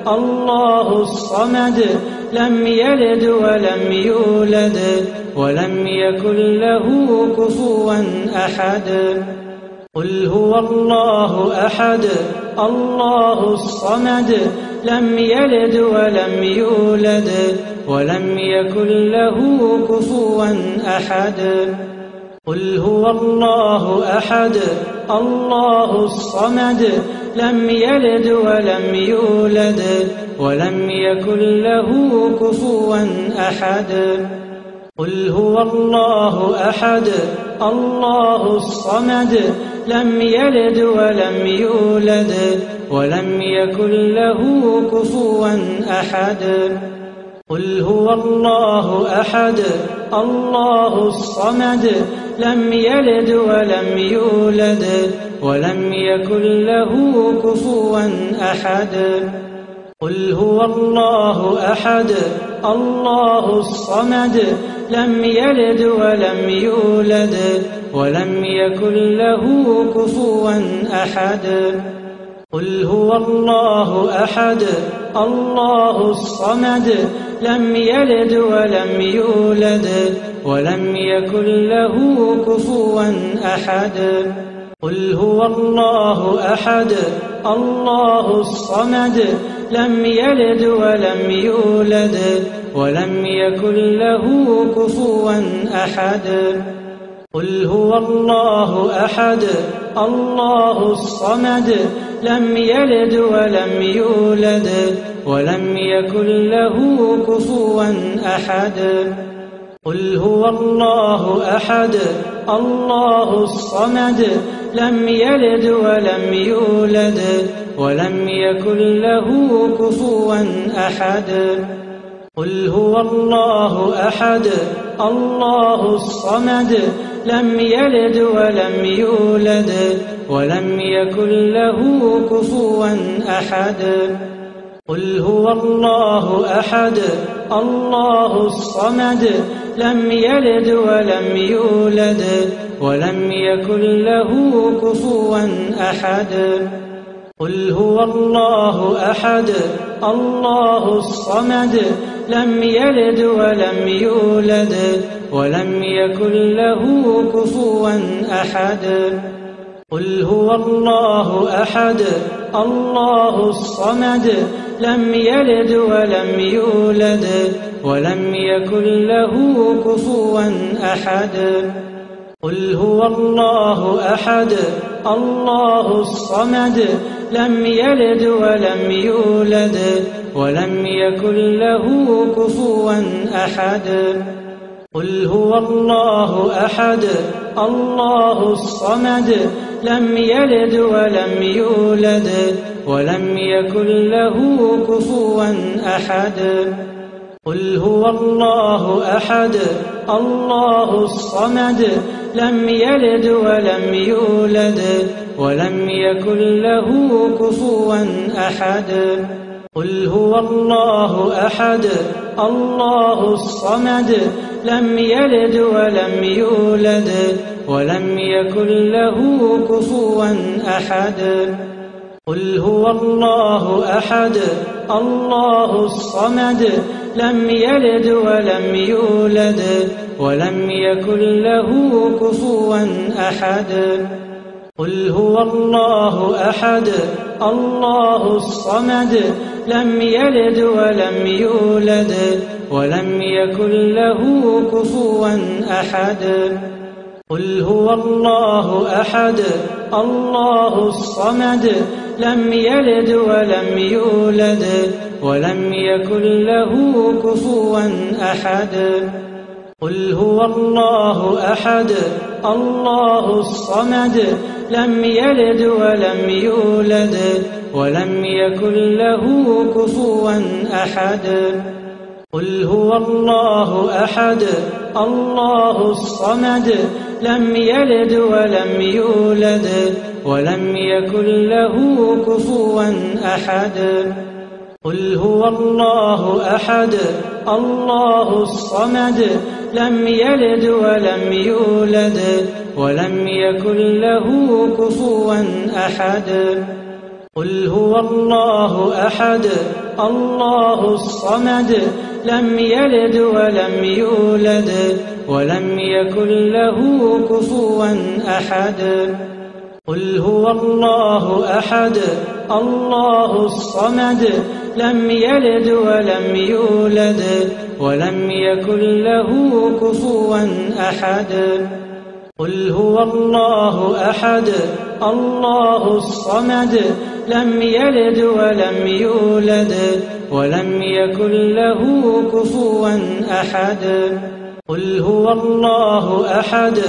الله الصمد لم يلد ولم يولد ولم يكن له كفوا أحد قل هو الله أحد الله الصمد لم يلد ولم يولد ولم يكن له كفوا أحد قل هو الله أحد الله الصمد لم يلد ولم يولد ولم يكن له كفوا أحد قل هو الله أحد الله الصمد لم يلد ولم يولد ولم يكن له كفوا أحد قل هو الله أحد الله الصمد لم يلد ولم يولد ولم يكن له كفوا أحد قل هو الله أحد الله الصمد لم يلد ولم يولد ولم يكن له كفوا أحد قل هو الله أحد الله الصمد لم يلد ولم يولد ولم يكن له كفوا أحد قل هو الله أحد الله الصمد لم يلد ولم يولد ولم يكن له كفوا أحد قل هو الله أحد الله الصمد لم يلد ولم يولد ولم يكن له كفوا أحد قل هو الله أحد الله الصمد لم يلد ولم يولد ولم يكن له كفوا أحد قل هو الله أحد الله الصمد لم يلد ولم يولد ولم يكن له كفوا أحد قل هو الله أحد الله الصمد لم يلد ولم يولد ولم يكن له كفوا أحد قل هو الله أحد الله الصمد لم يلد ولم يولد ولم يكن له كفوا أحد قل هو الله أحد الله الصمد لم يلد ولم يولد ولم يكن له كفوا أحد قل هو الله أحد الله الصمد لم يلد ولم يولد ولم يكن له كفوا أحد قل هو الله أحد الله الصمد لم يلد ولم يولد ولم يكن له كفوا أحد قل هو الله أحد الله الصمد لم يلد ولم يولد ولم يكن له كفوا أحد قل هو الله أحد الله الصمد لم يلد ولم يولد ولم يكن له كفوا أحد قل هو الله أحد الله الصمد لم يلد ولم يولد ولم يكن له كفوا أحد قل هو الله أحد الله الصمد لم يلد ولم يولد ولم يكن له كفوا أحد قل هو الله أحد الله الصمد لم يلد ولم يولد ولم يكن له كفوا أحد قل هو الله أحد الله الصمد لم يلد ولم يولد ولم يكن له كفوا أحد قل هو الله أحد الله الصمد لم يلد ولم يولد ولم يكن له كفوا أحد قل هو الله أحد الله الصمد لم يلد ولم يولد ولم يكن له كفوا أحد قل هو الله أحد الله الصمد لم يلد ولم يولد ولم يكن له كفوا أحد قل هو الله أحد الله الصمد لم يلد ولم يولد ولم يكن له كفوا أحد قل هو الله أحد الله الصمد لم يلد ولم يولد ولم يكن له كفوا أحد قل هو الله أحد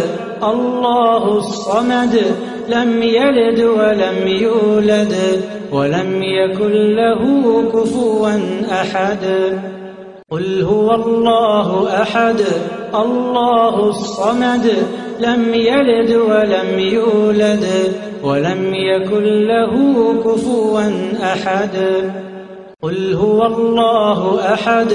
الله الصمد لم يلد ولم يولد ولم يكن له كفوا أحد قل هو الله أحد الله الصمد لم يلد ولم يولد ولم يكن له كفوا أحد قل هو الله أحد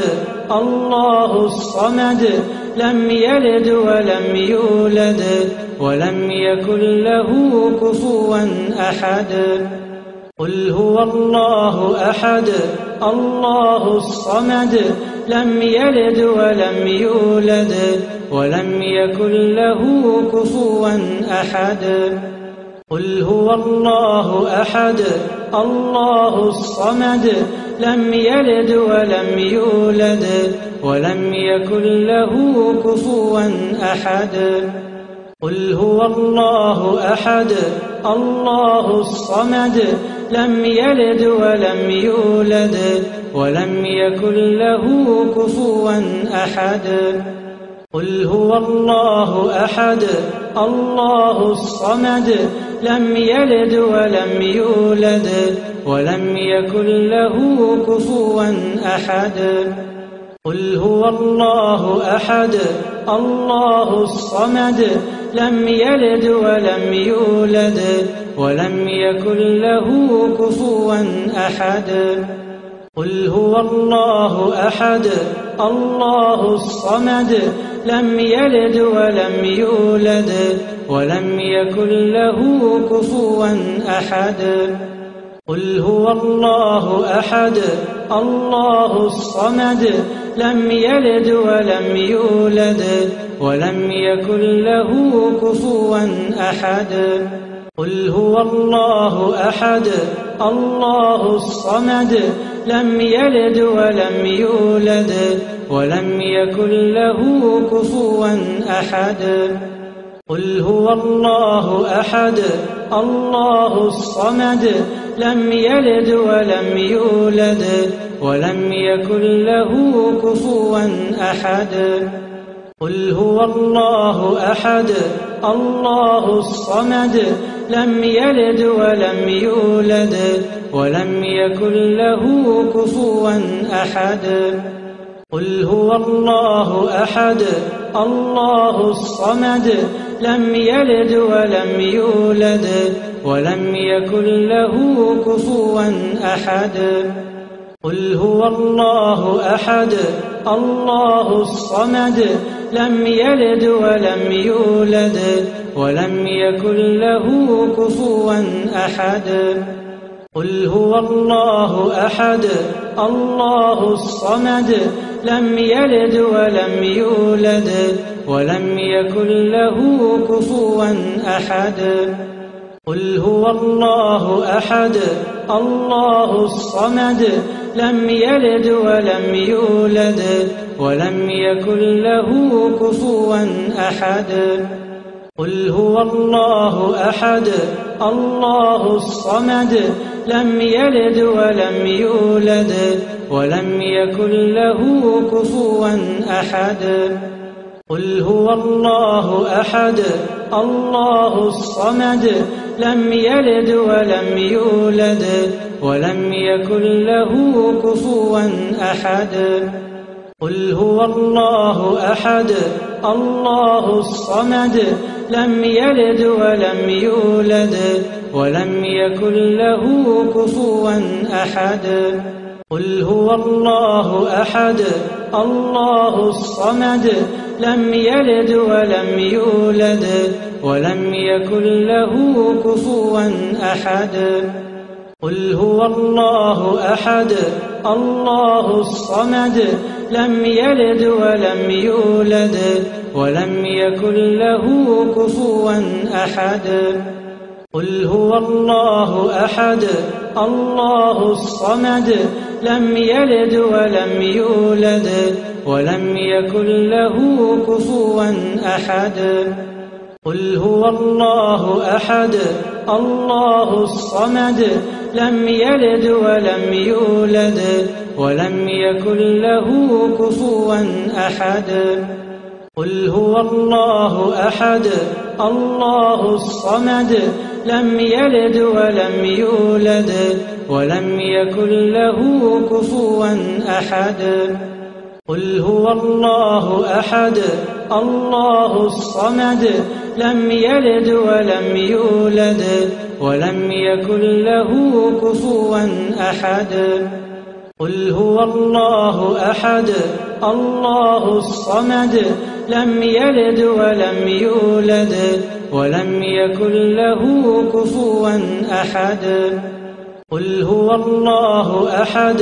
الله الصمد لم يلد ولم يولد ولم يكن له كفوا أحد قل هو الله أحد الله الصمد لم يلد ولم يولد ولم يكن له كفوا أحد قل هو الله أحد الله الصمد لم يلد ولم يولد ولم يكن له كفوا أحد قل هو الله أحد الله الصمد لم يلد ولم يولد ولم يكن له كفوا أحد قل هو الله أحد الله الصمد لم يلد ولم يولد ولم يكن له كفوا أحد قل هو الله أحد الله الصمد لم يلد ولم يولد ولم يكن له كفوا أحد قل هو الله أحد الله الصمد لم يلد ولم يولد ولم يكن له كفوا أحد قل هو الله أحد الله الصمد لم يلد ولم يولد ولم يكن له كفوا أحد قل هو الله أحد الله الصمد لم يلد ولم يولد ولم يكن له كفوا أحد قل هو الله أحد الله الصمد لم يلد ولم يولد ولم يكن له كفوا أحد قل هو الله أحد الله الصمد لم يلد ولم يولد ولم يكن له كفوا أحد قل هو الله أحد الله الصمد لم يلد ولم يولد ولم يكن له كفوا أحد قل هو الله أحد الله الصمد لم يلد ولم يولد ولم يكن له كفوا أحد قل هو الله أحد الله الصمد لم يلد ولم يولد ولم يكن له كفوا أحد قل هو الله أحد الله الصمد لم يلد ولم يولد ولم يكن له كفوا أحد قل هو الله أحد الله الصمد لم يلد ولم يولد ولم يكن له كفوا أحد قل هو الله أحد الله الصمد لم يلد ولم يولد ولم يكن له كفوا أحد قل هو الله أحد الله الصمد لم يلد ولم يولد ولم يكن له كفوا أحد قل هو الله أحد الله الصمد لم يلد ولم يولد ولم يكن له كفوا أحد قل هو الله أحد الله الصمد لم يلد ولم يولد ولم يكن له كفوا أحد قل هو الله أحد الله الصمد لم يلد ولم يولد ولم يكن له كفوا أحد قل هو الله أحد الله الصمد لم يلد ولم يولد ولم يكن له كفوا أحد قل هو الله أحد الله الصمد لم يلد ولم يولد ولم يكن له كفوا أحد قل هو الله أحد الله الصمد لم يلد ولم يولد ولم يكن له كفوا أحد قل هو الله أحد الله الصمد لم يلد ولم يولد ولم يكن له كفوا أحد قل هو الله أحد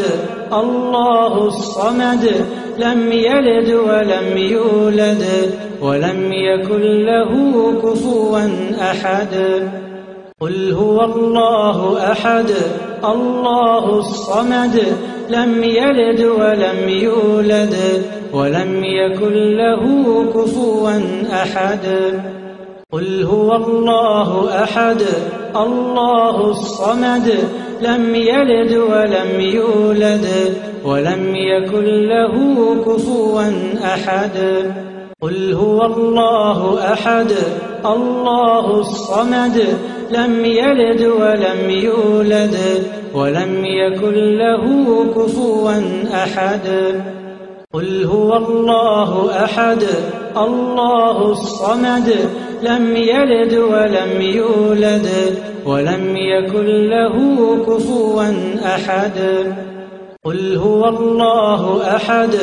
الله الصمد لم يلد ولم يولد ولم يكن له كفوا أحد قل هو الله أحد الله الصمد لم يلد ولم يولد ولم يكن له كفوا أحد قل هو الله أحد الله الصمد لم يلد ولم يولد ولم يكن له كفوا أحد قل هو الله أحد الله الصمد لم يلد ولم يولد ولم يكن له كفوا أحد قل هو الله أحد الله الصمد لم يلد ولم يولد ولم يكن له كفوا أحد قل هو الله أحد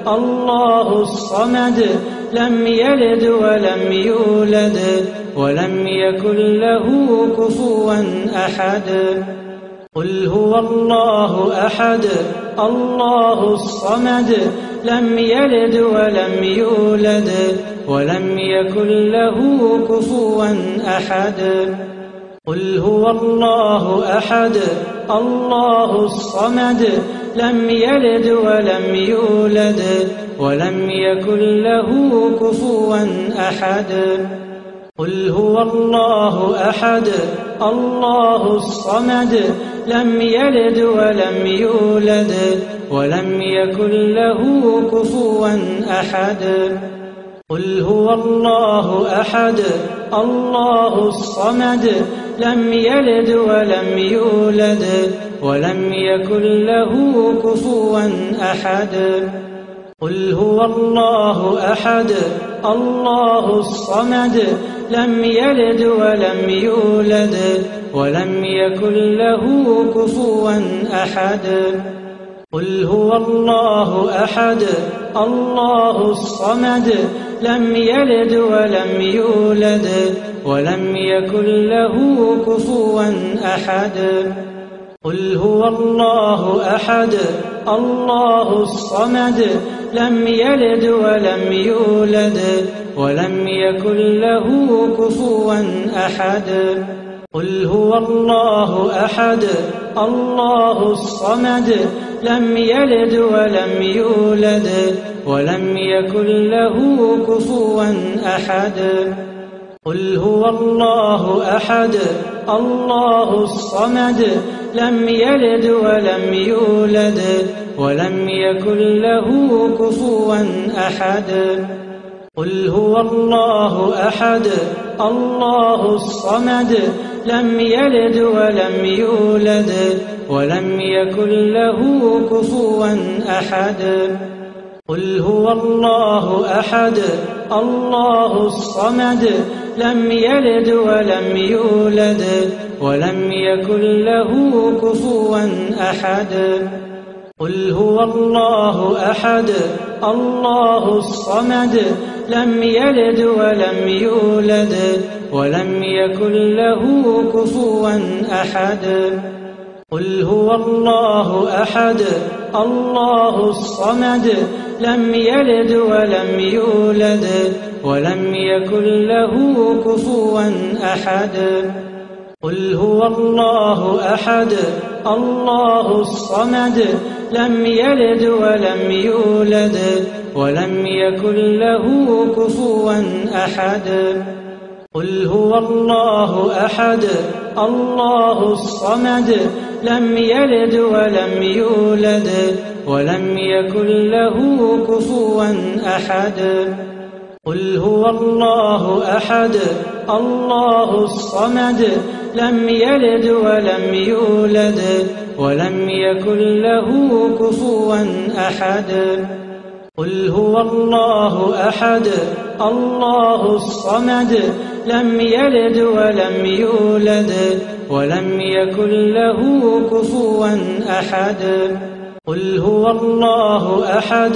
الله الصمد لم يلد ولم يولد ولم يكن له كفوا أحد قل هو الله أحد الله الصمد لم يلد ولم يولد ولم يكن له كفوا أحد قل هو الله أحد الله الصمد لم يلد ولم يولد ولم يكن له كفوا أحد قل هو الله أحد الله الصمد لم يلد ولم يولد ولم يكن له كفوا أحد قل هو الله أحد الله الصمد لم يلد ولم يولد ولم يكن له كفوا أحد قل هو الله أحد الله الصمد لم يلد ولم يولد ولم يكن له كفوا أحد قل هو الله أحد الله الصمد لم يلد ولم يولد ولم يكن له كفوا أحد قل هو الله أحد الله الصمد لم يلد ولم يولد ولم يكن له كفوا أحد قل هو الله أحد الله الصمد لم يلد ولم يولد ولم يكن له كفوا أحد قل هو الله أحد الله الصمد لم يلد ولم يولد ولم يكن له كفوا أحد قل هو الله أحد الله الصمد لم يلد ولم يولد ولم يكن له كفوا أحد قل هو الله أحد الله الصمد لم يلد ولم يولد ولم يكن له كفوا أحد قل هو الله أحد الله الصمد لم يلد ولم يولد ولم يكن له كفوا أحد قل هو الله أحد الله الصمد لم يلد ولم يولد ولم يكن له كفوا أحد قل هو الله أحد الله الصمد لم يلد ولم يولد ولم يكن له كفوا أحد قل هو الله أحد الله الصمد لم يلد ولم يولد ولم يكن له كفوا أحد قل هو الله أحد الله الصمد لم يلد ولم يولد ولم يكن له كفوا أحد قل هو الله أحد الله الصمد لم يلد ولم يولد ولم يكن له كفوا أحد قل هو الله أحد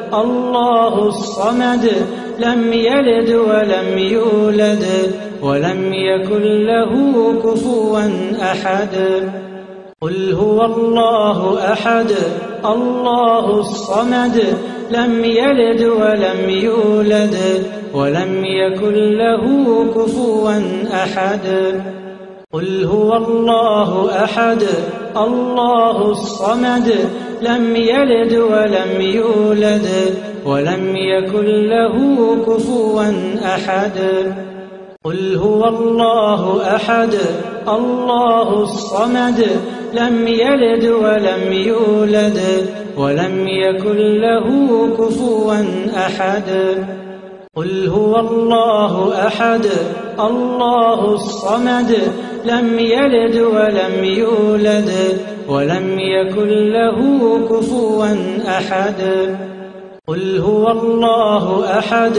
الله الصمد لم يلد ولم يولد ولم يكن له كفوا أحد قل هو الله أحد الله الصمد لم يلد ولم يولد ولم يكن له كفوا أحد قل هو الله أحد الله الصمد لم يلد ولم يولد ولم يكن له كفوا أحد قل هو الله أحد الله الصمد لم يلد ولم يولد ولم يكن له كفوا أحد قل هو الله أحد الله الصمد لم يلد ولم يولد ولم يكن له كفوا أحد قل هو الله أحد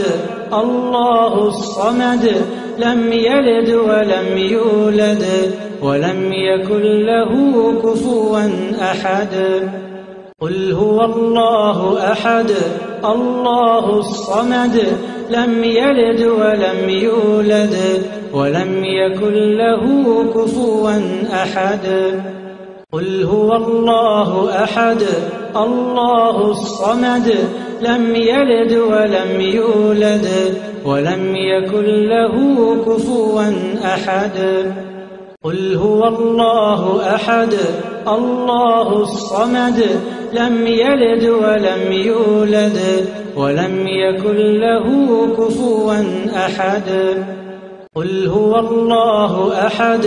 الله الصمد لم يلد ولم يولد ولم يكن له كفوا أحد قل هو الله أحد الله الصمد لم يلد ولم يولد ولم يكن له كفوا أحد قل هو الله أحد الله الصمد لم يلد ولم يولد ولم يكن له كفوا أحد قل هو الله أحد الله الصمد لم يلد ولم يولد ولم يكن له كفوا أحد قل هو الله أحد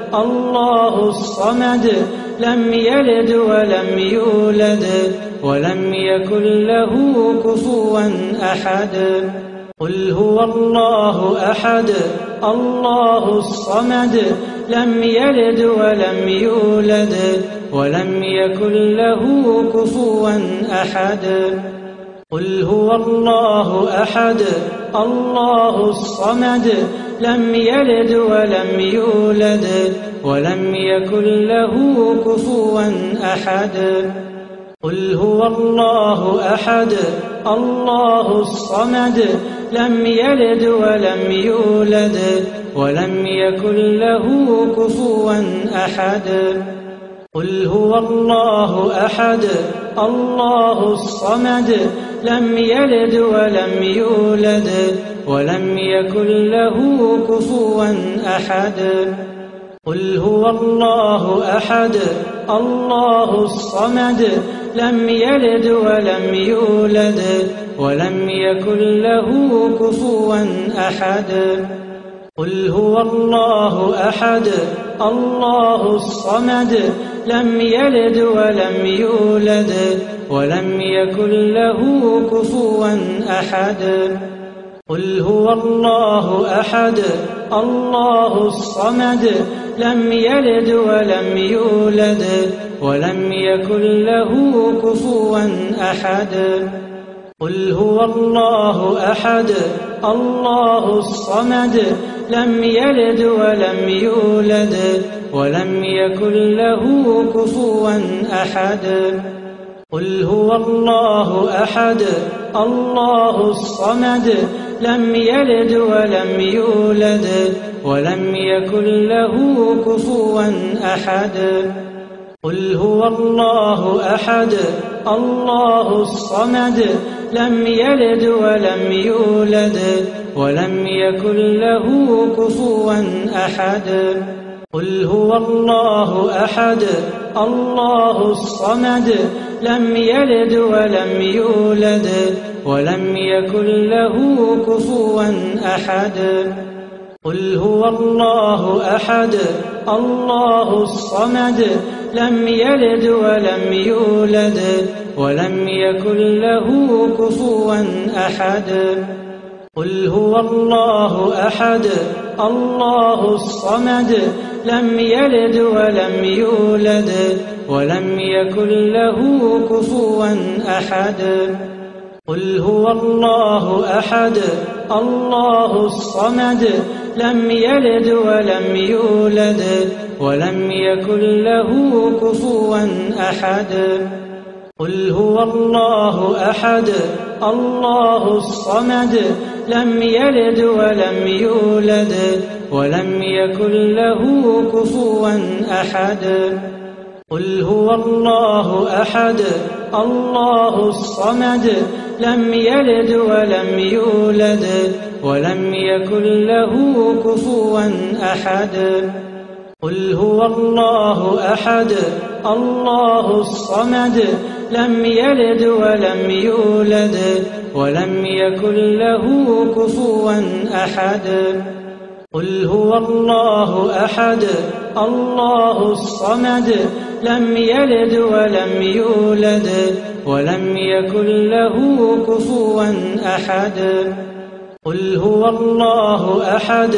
الله الصمد لم يلد ولم يولد ولم يكن له كفوا أحد قل هو الله أحد الله الصمد لم يلد ولم يولد ولم يكن له كفوا أحد قل هو الله أحد الله الصمد لم يلد ولم يولد ولم يكن له كفوا أحد قل هو الله أحد الله الصمد لم يلد ولم يولد ولم يكن له كفوا أحد قل هو الله أحد الله الصمد لم يلد ولم يولد ولم يكن له كفوا أحد قل هو الله أحد الله الصمد لم يلد ولم يولد ولم يكن له كفوا أحد قل هو الله أحد الله الصمد لم يلد ولم يولد ولم يكن له كفوا أحد قل هو الله أحد الله الصمد لم يلد ولم يولد ولم يكن له كفوا أحد قل هو الله أحد الله الصمد لم يلد ولم يولد ولم يكن له كفوا أحد قل هو الله أحد الله الصمد لم يلد ولم يولد ولم يكن له كفوا أحد قل هو الله أحد الله الصمد لم يلد ولم يولد ولم يكن له كفوا أحد قل هو الله أحد الله الصمد لم يلد ولم يولد ولم يكن له كفوا أحد قل هو الله أحد الله الصمد لم يلد ولم يولد ولم يكن له كفوا أحد قل هو الله أحد الله الصمد لم يلد ولم يولد ولم يكن له كفوا أحد قل هو الله أحد الله الصمد لم يلد ولم يولد ولم يكن له كفوا أحد قل هو الله أحد الله الصمد لم يلد ولم يولد ولم يكن له كفوا أحد قل هو الله أحد الله الصمد لم يلد ولم يولد ولم يكن له كفوا أحد قل هو الله أحد الله الصمد لم يلد ولم يولد ولم يكن له كفوا أحد قل هو الله أحد الله الصمد لم يلد ولم يولد ولم يكن له كفوا أحد قل هو الله أحد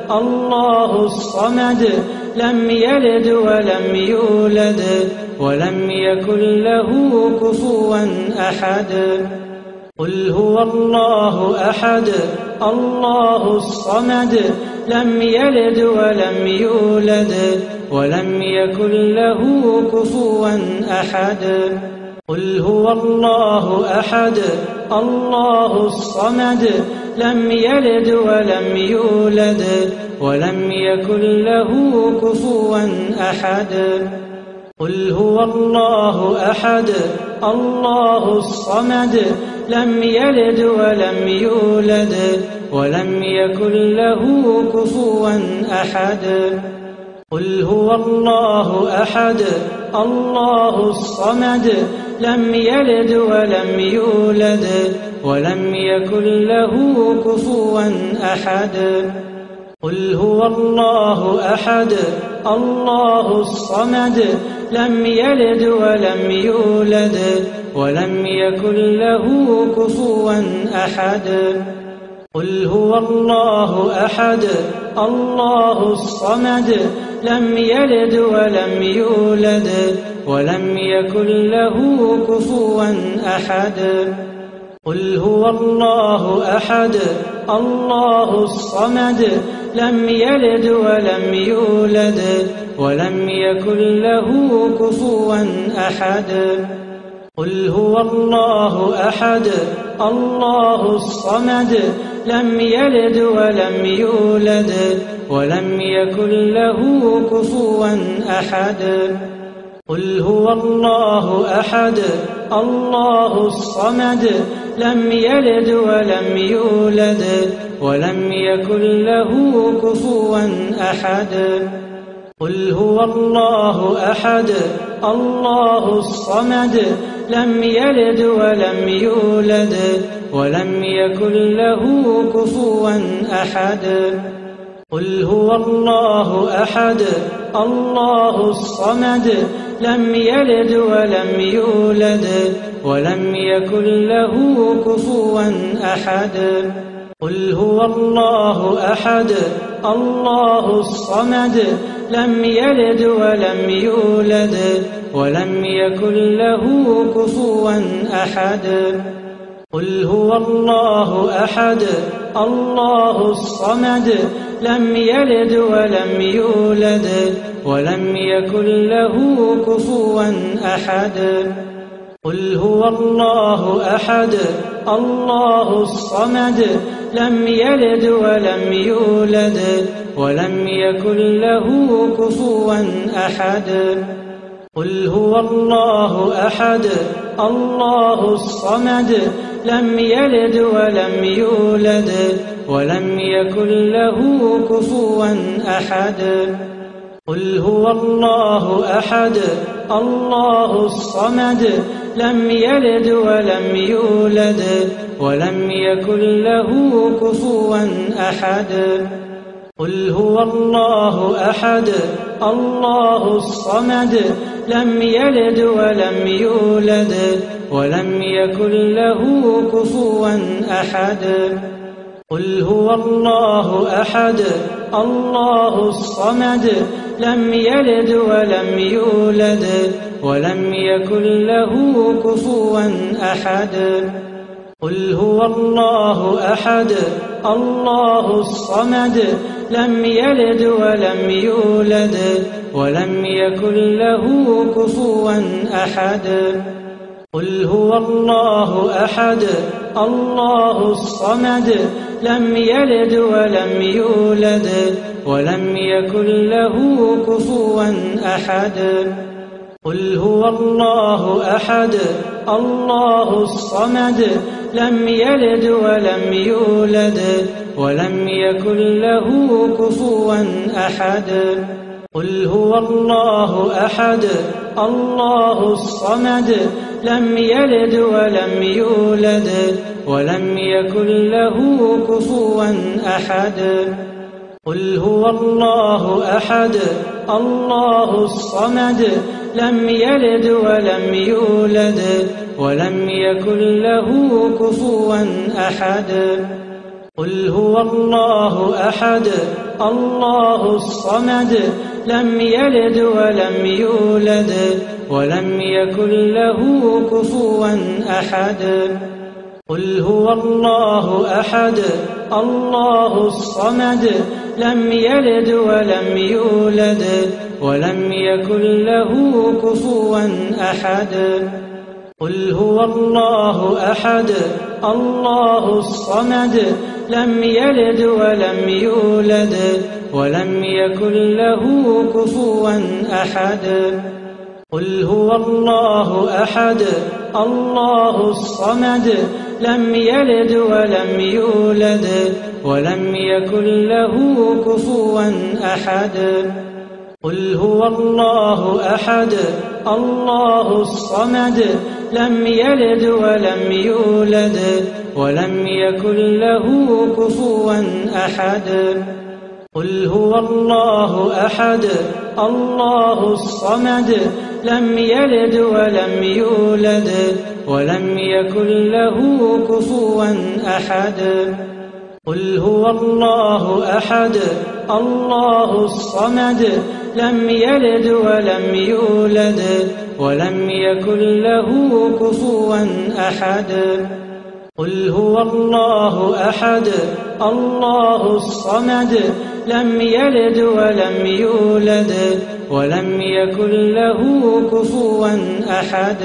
الله الصمد لم يلد ولم يولد ولم يكن له كفوا أحد قل هو الله أحد الله الصمد لم يلد ولم يولد ولم يكن له كفوا أحد قل هو الله أحد الله الصمد لم يلد ولم يولد ولم يكن له كفوا أحد قل هو الله أحد الله الصمد لم يلد ولم يولد ولم يكن له كفوا أحد قل هو الله أحد الله الصمد لم يلد ولم يولد ولم يكن له كفوا أحد قل هو الله أحد الله الصمد لم يلد ولم يولد ولم يكن له كفوا أحد قل هو الله أحد الله الصمد لم يلد ولم يولد ولم يكن له كفوا أحد قل هو الله أحد الله الصمد لم يلد ولم يولد ولم يكن له كفوا أحد قل هو الله أحد الله الصمد لم يلد ولم يولد ولم يكن له كفوا أحد قل هو الله أحد الله الصمد لم يلد ولم يولد ولم يكن له كفوا أحد قل هو الله أحد الله الصمد لم يلد ولم يولد ولم يكن له كفوا أحد قل هو الله أحد الله الصمد لم يلد ولم يولد ولم يكن له كفوا أحد قل هو الله أحد الله الصمد لم يلد ولم يولد ولم يكن له كفوا أحد قل هو الله أحد الله الصمد لم يلد ولم يولد ولم يكن له كفوا أحد قل هو الله أحد الله الصمد لم يلد ولم يولد ولم يكن له كفوا أحد قل هو الله أحد الله الصمد لم يلد ولم يولد ولم يكن له كفوا أحد قل هو الله أحد الله الصمد لم يلد ولم يولد ولم يكن له كفوا أحد قل هو الله أحد الله الصمد لم يلد ولم يولد ولم يكن له كفوا أحد قل هو الله أحد الله الصمد لم يلد ولم يولد ولم يكن له كفوا أحد قل هو الله أحد الله الصمد لم يلد ولم يولد ولم يكن له كفوا أحد قل هو الله أحد الله الصمد لم يلد ولم يولد ولم يكن له كفوا أحد قل هو الله أحد الله الصمد لم يلد ولم يولد ولم يكن له كفوا أحد قل هو الله أحد الله الصمد لم يلد ولم يولد ولم يكن له كفوا أحد قل هو الله أحد الله الصمد لم يلد ولم يولد ولم يكن له كفوا أحد قل هو الله أحد الله الصمد لم يلد ولم يولد ولم يكن له كفوا أحد قل هو الله أحد الله الصمد لم يلد ولم يولد ولم يكن له كفوا أحد قل هو الله أحد الله الصمد لم يلد ولم يولد ولم يكن له كفوا أحد قل هو الله أحد الله الصمد لم يلد ولم يولد ولم يكن له كفوا أحد قل هو الله أحد الله الصمد لم يلد ولم يولد ولم يكن له كفوا أحد قل هو الله أحد الله الصمد لم يلد ولم يولد ولم يكن له كفوا أحد قل هو الله أحد الله الصمد لم يلد ولم يولد ولم يكن له كفوا أحد قل هو الله أحد الله الصمد لم يلد ولم يولد ولم يكن له كفوا أحد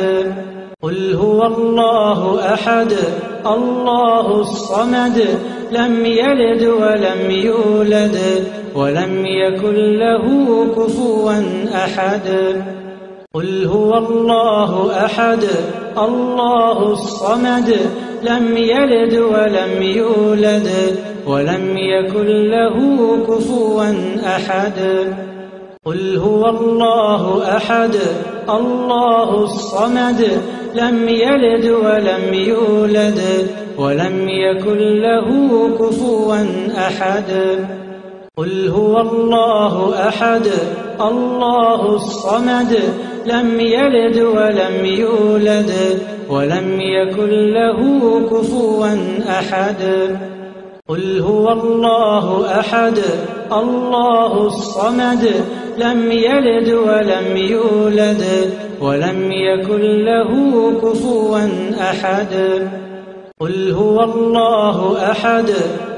قل هو الله أحد الله الصمد لم يلد ولم يولد ولم يكن له كفوا أحد قل هو الله أحد الله الصمد لم يلد ولم يولد ولم يكن له كفوا أحد قل هو الله أحد الله الصمد لم يلد ولم يولد ولم يكن له كفوا أحد قل هو الله أحد الله الصمد لم يلد ولم يولد ولم يكن له كفوا أحد قل هو الله أحد الله الصمد لم يلد ولم يولد ولم يكن له كفوا أحد قل هو الله أحد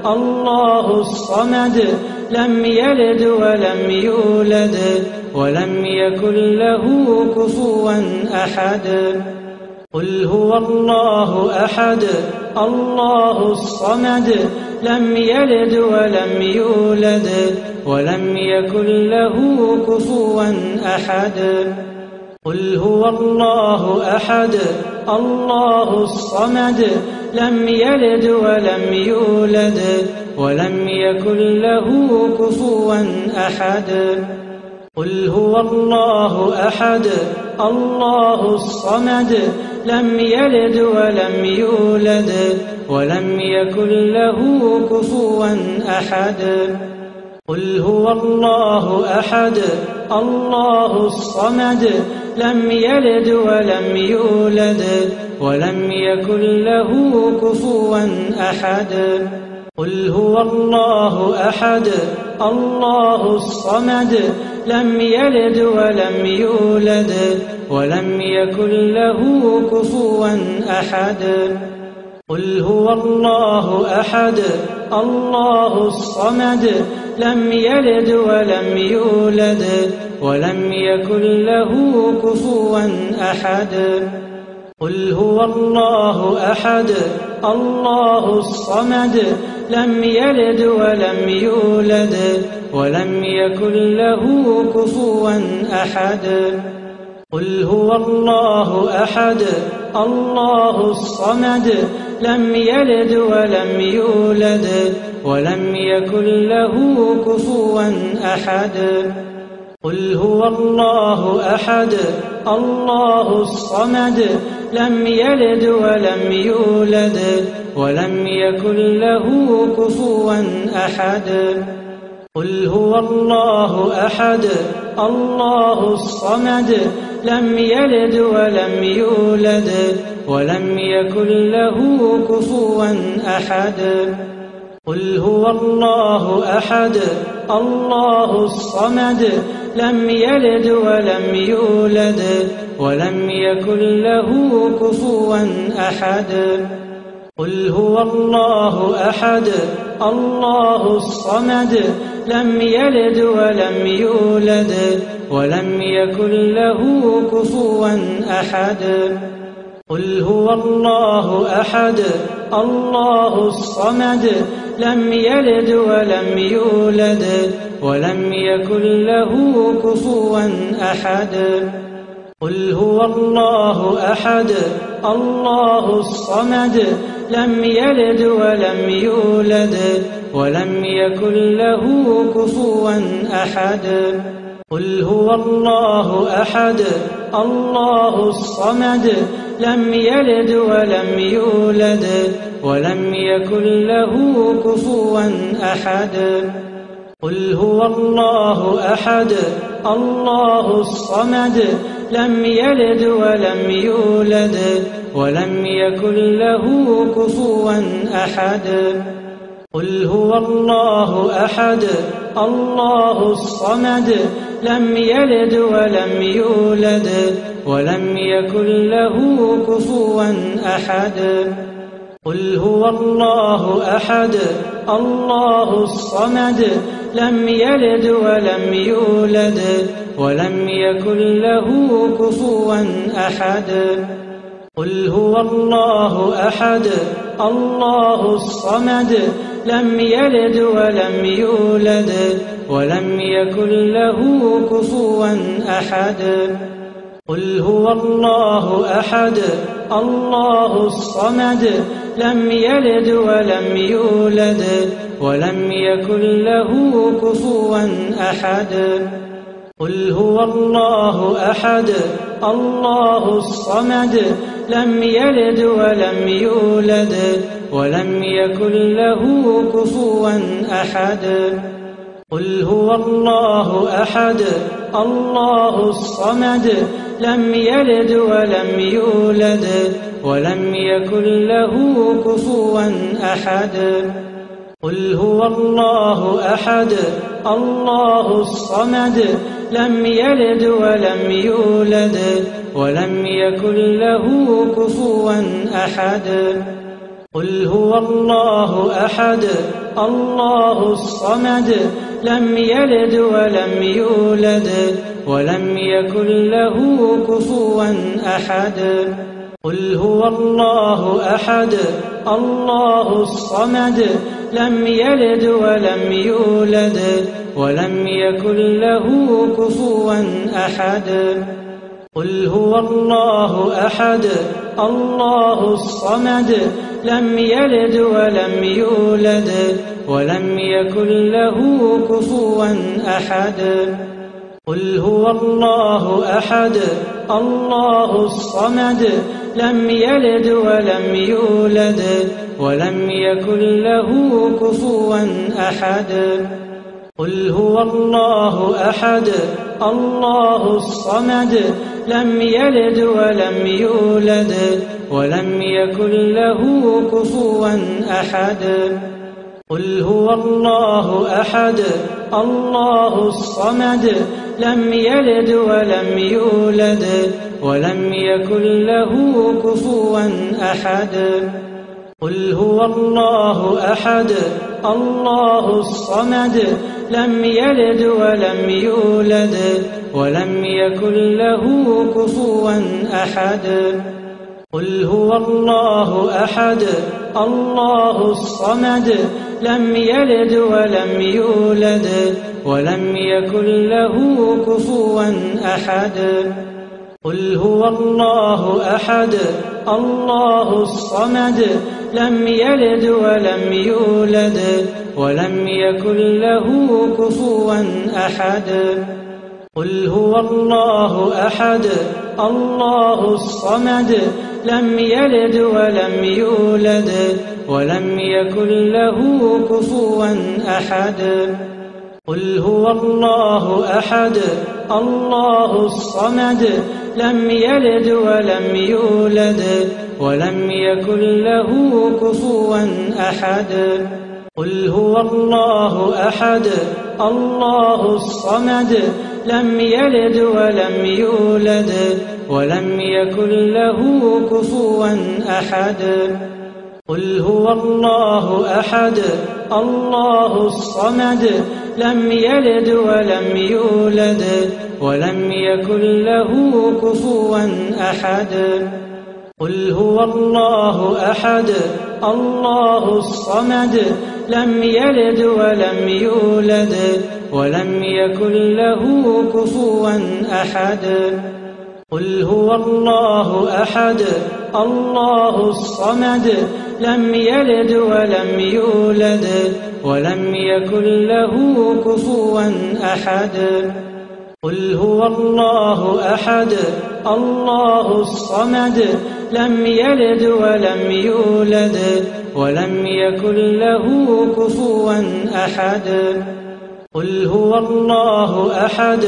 الله الصمد لم يلد ولم يولد ولم يكن له كفوا أحد قل هو الله أحد الله الصمد لم يلد ولم يولد ولم يكن له كفوا أحد قل هو الله أحد الله الصمد لم يلد ولم يولد ولم يكن له كفوا أحد قل هو الله أحد الله الصمد لم يلد ولم يولد ولم يكن له كفوا أحد قل هو الله أحد الله الصمد لم يلد ولم يولد ولم يكن له كفوا أحد قل هو الله أحد الله الصمد لم يلد ولم يولد ولم يكن له كفوا أحد قل هو الله أحد الله الصمد لم يلد ولم يولد ولم يكن له كفوا أحد قل هو الله أحد الله الصمد لم يلد ولم يولد ولم يكن له كفوا أحد قل هو الله أحد الله الصمد لم يلد ولم يولد ولم يكن له كفوا أحد قل هو الله أحد الله الصمد لم يلد ولم يولد ولم يكن له كفوا أحد قل هو الله أحد الله الصمد لم يلد ولم يولد ولم يكن له كفوا أحد قل هو الله أحد الله الصمد لم يلد ولم يولد ولم يكن له كفوا أحد قل هو الله أحد الله الصمد لم يلد ولم يولد ولم يكن له كفوا أحد قل هو الله أحد الله الصمد لم يلد ولم يولد ولم يكن له كفوا أحد قل هو الله أحد الله الصمد لم يلد ولم يولد ولم يكن له كفوا أحد قل هو الله أحد الله الصمد لم يلد ولم يولد ولم يكن له كفوا أحد قل هو الله أحد الله الصمد لم يلد ولم يولد ولم يكن له كفوا أحد قل هو الله أحد الله الصمد لم يلد ولم يولد ولم يكن له كفوا أحد قل هو الله أحد الله الصمد لم يلد ولم يولد ولم يكن له كفوا أحد قل هو الله أحد الله الصمد لم يلد ولم يولد ولم يكن له كفوا أحد قل هو الله أحد الله الصمد لم يلد ولم يولد ولم يكن له كفوا أحد قل هو الله أحد الله الصمد لم يلد ولم يولد ولم يكن له كفوا أحد قل هو الله أحد الله الصمد لم يلد ولم يولد ولم يكن له كفوا أحد قل هو الله أحد الله الصمد لم يلد ولم يولد ولم يكن له كفوا أحد قل هو الله أحد الله الصمد لم يلد ولم يولد ولم يكن له كفوا أحد قل هو الله أحد الله الصمد لم يلد ولم يولد ولم يكن له كفوا أحد قل هو الله أحد الله الصمد لم يلد ولم يولد ولم يكن له كفوا أحد قل هو الله أحد الله الصمد لم يلد ولم يولد ولم يكن له كفوا أحد قل هو الله أحد الله الصمد لم يلد ولم يولد ولم يكن له كفوا أحد قل هو الله أحد الله الصمد لم يلد ولم يولد ولم يكن له كفوا أحد قل هو الله أحد الله الصمد لم يلد ولم يولد ولم يكن له كفوا أحد قل هو الله أحد الله الصمد لم يلد ولم يولد ولم يكن له كفوا أحد قل هو الله أحد الله الصمد لم يلد ولم يولد ولم يكن له كفوا أحد قل هو الله أحد الله الصمد لم يلد ولم يولد ولم يكن له كفوا أحد قل هو الله أحد الله الصمد لم يلد ولم يولد ولم يكن له كفوا أحد قل هو الله أحد الله الصمد لم يلد ولم يولد ولم يكن له كفوا أحد قل هو الله أحد الله الصمد لم يلد ولم يولد ولم يكن له كفوا أحد قل هو الله أحد الله الصمد لم يلد ولم يولد ولم يكن له كفوا أحد قل هو الله أحد الله الصمد لم يلد ولم يولد ولم يكن له كفوا أحد قل هو الله أحد الله الصمد لم يلد ولم يولد ولم يكن له كفوا أحد قل هو الله أحد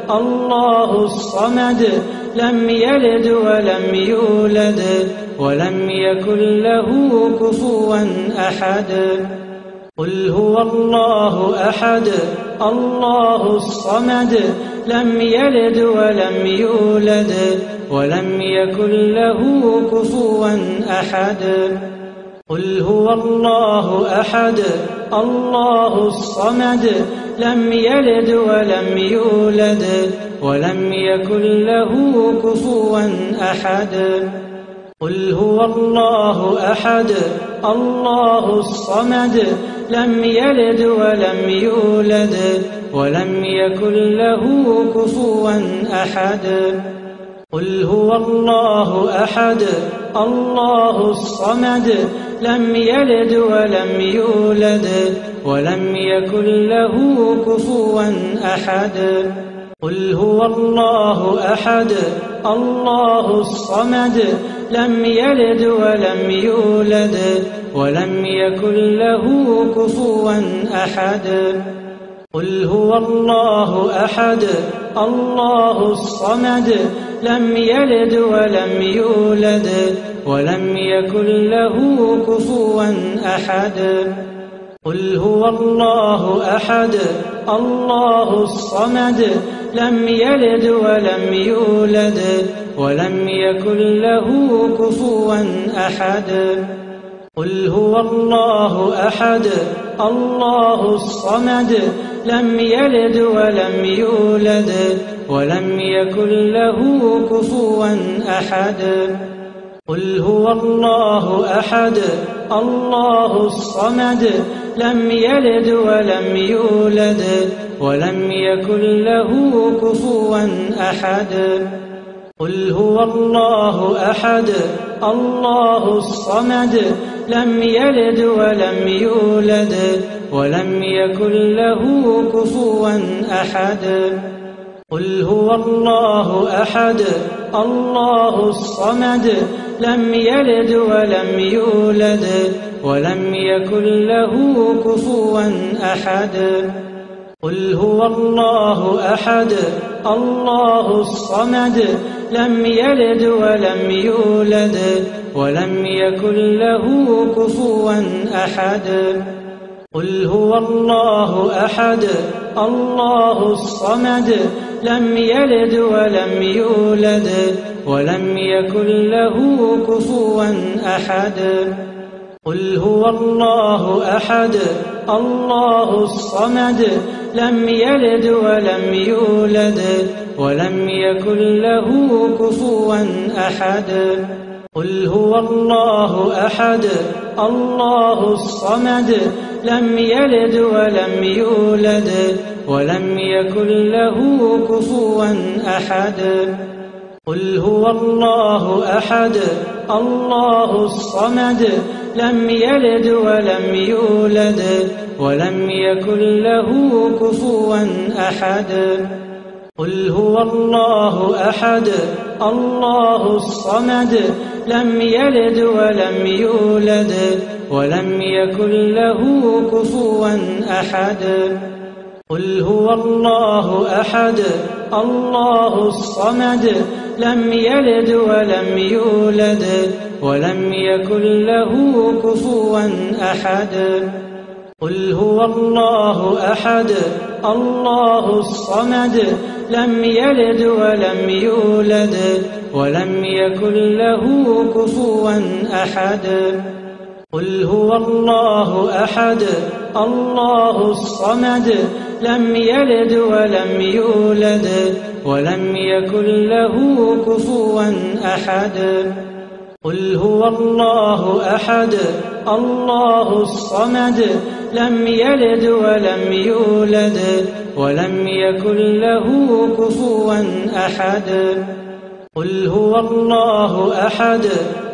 الله الصمد لم يلد ولم يولد ولم يكن له كفوا أحد قل هو الله أحد الله الصمد لم يلد ولم يولد ولم يكن له كفوا أحد قل هو الله أحد الله الصمد لم يلد ولم يولد ولم يكن له كفوا أحد قل هو الله أحد الله الصمد لم يلد ولم يولد ولم يكن له كفوا أحد قل هو الله أحد الله الصمد لم يلد ولم يولد ولم يكن له كفوا أحد قل هو الله أحد الله الصمد لم يلد ولم يولد ولم يكن له كفوا أحد قل هو الله أحد الله الصمد لم يلد ولم يولد ولم يكن له كفوا أحد قل هو الله أحد الله الصمد لم يلد ولم يولد ولم يكن له كفوا أحد قل هو الله أحد الله الصمد لم يلد ولم يولد ولم يكن له كفوا أحد قل هو الله أحد الله الصمد لم يلد ولم يولد ولم يكن له كفوا أحد قل هو الله أحد الله الصمد لم يلد ولم يولد ولم يكن له كفوا أحد قل هو الله أحد الله الصمد لم يلد ولم يولد ولم يكن له كفوا أحد قل هو الله أحد الله الصمد لم يلد ولم يولد ولم يكن له كفوا أحد قل هو الله أحد الله الصمد لم يلد ولم يولد ولم يكن له كفوا أحد قل هو الله أحد الله الصمد لم يلد ولم يولد ولم يكن له كفوا أحد قل هو الله أحد الله الصمد لم يلد ولم يولد ولم يكن له كفوا أحد قل هو الله أحد الله الصمد لم يلد ولم يولد ولم يكن له كفوا أحد قل هو الله أحد الله الصمد لم يلد ولم يولد ولم يكن له كفوا أحد قل هو الله أحد الله الصمد لم يلد ولم يولد ولم يكن له كفوا أحد قل هو الله أحد الله الصمد لم يلد ولم يولد ولم يكن له كفوا أحد قل هو الله أحد الله الصمد لم يلد ولم يولد ولم يكن له كفوا أحد قل هو الله أحد الله الصمد لم يلد ولم يولد ولم يكن له كفوا أحد قل هو الله أحد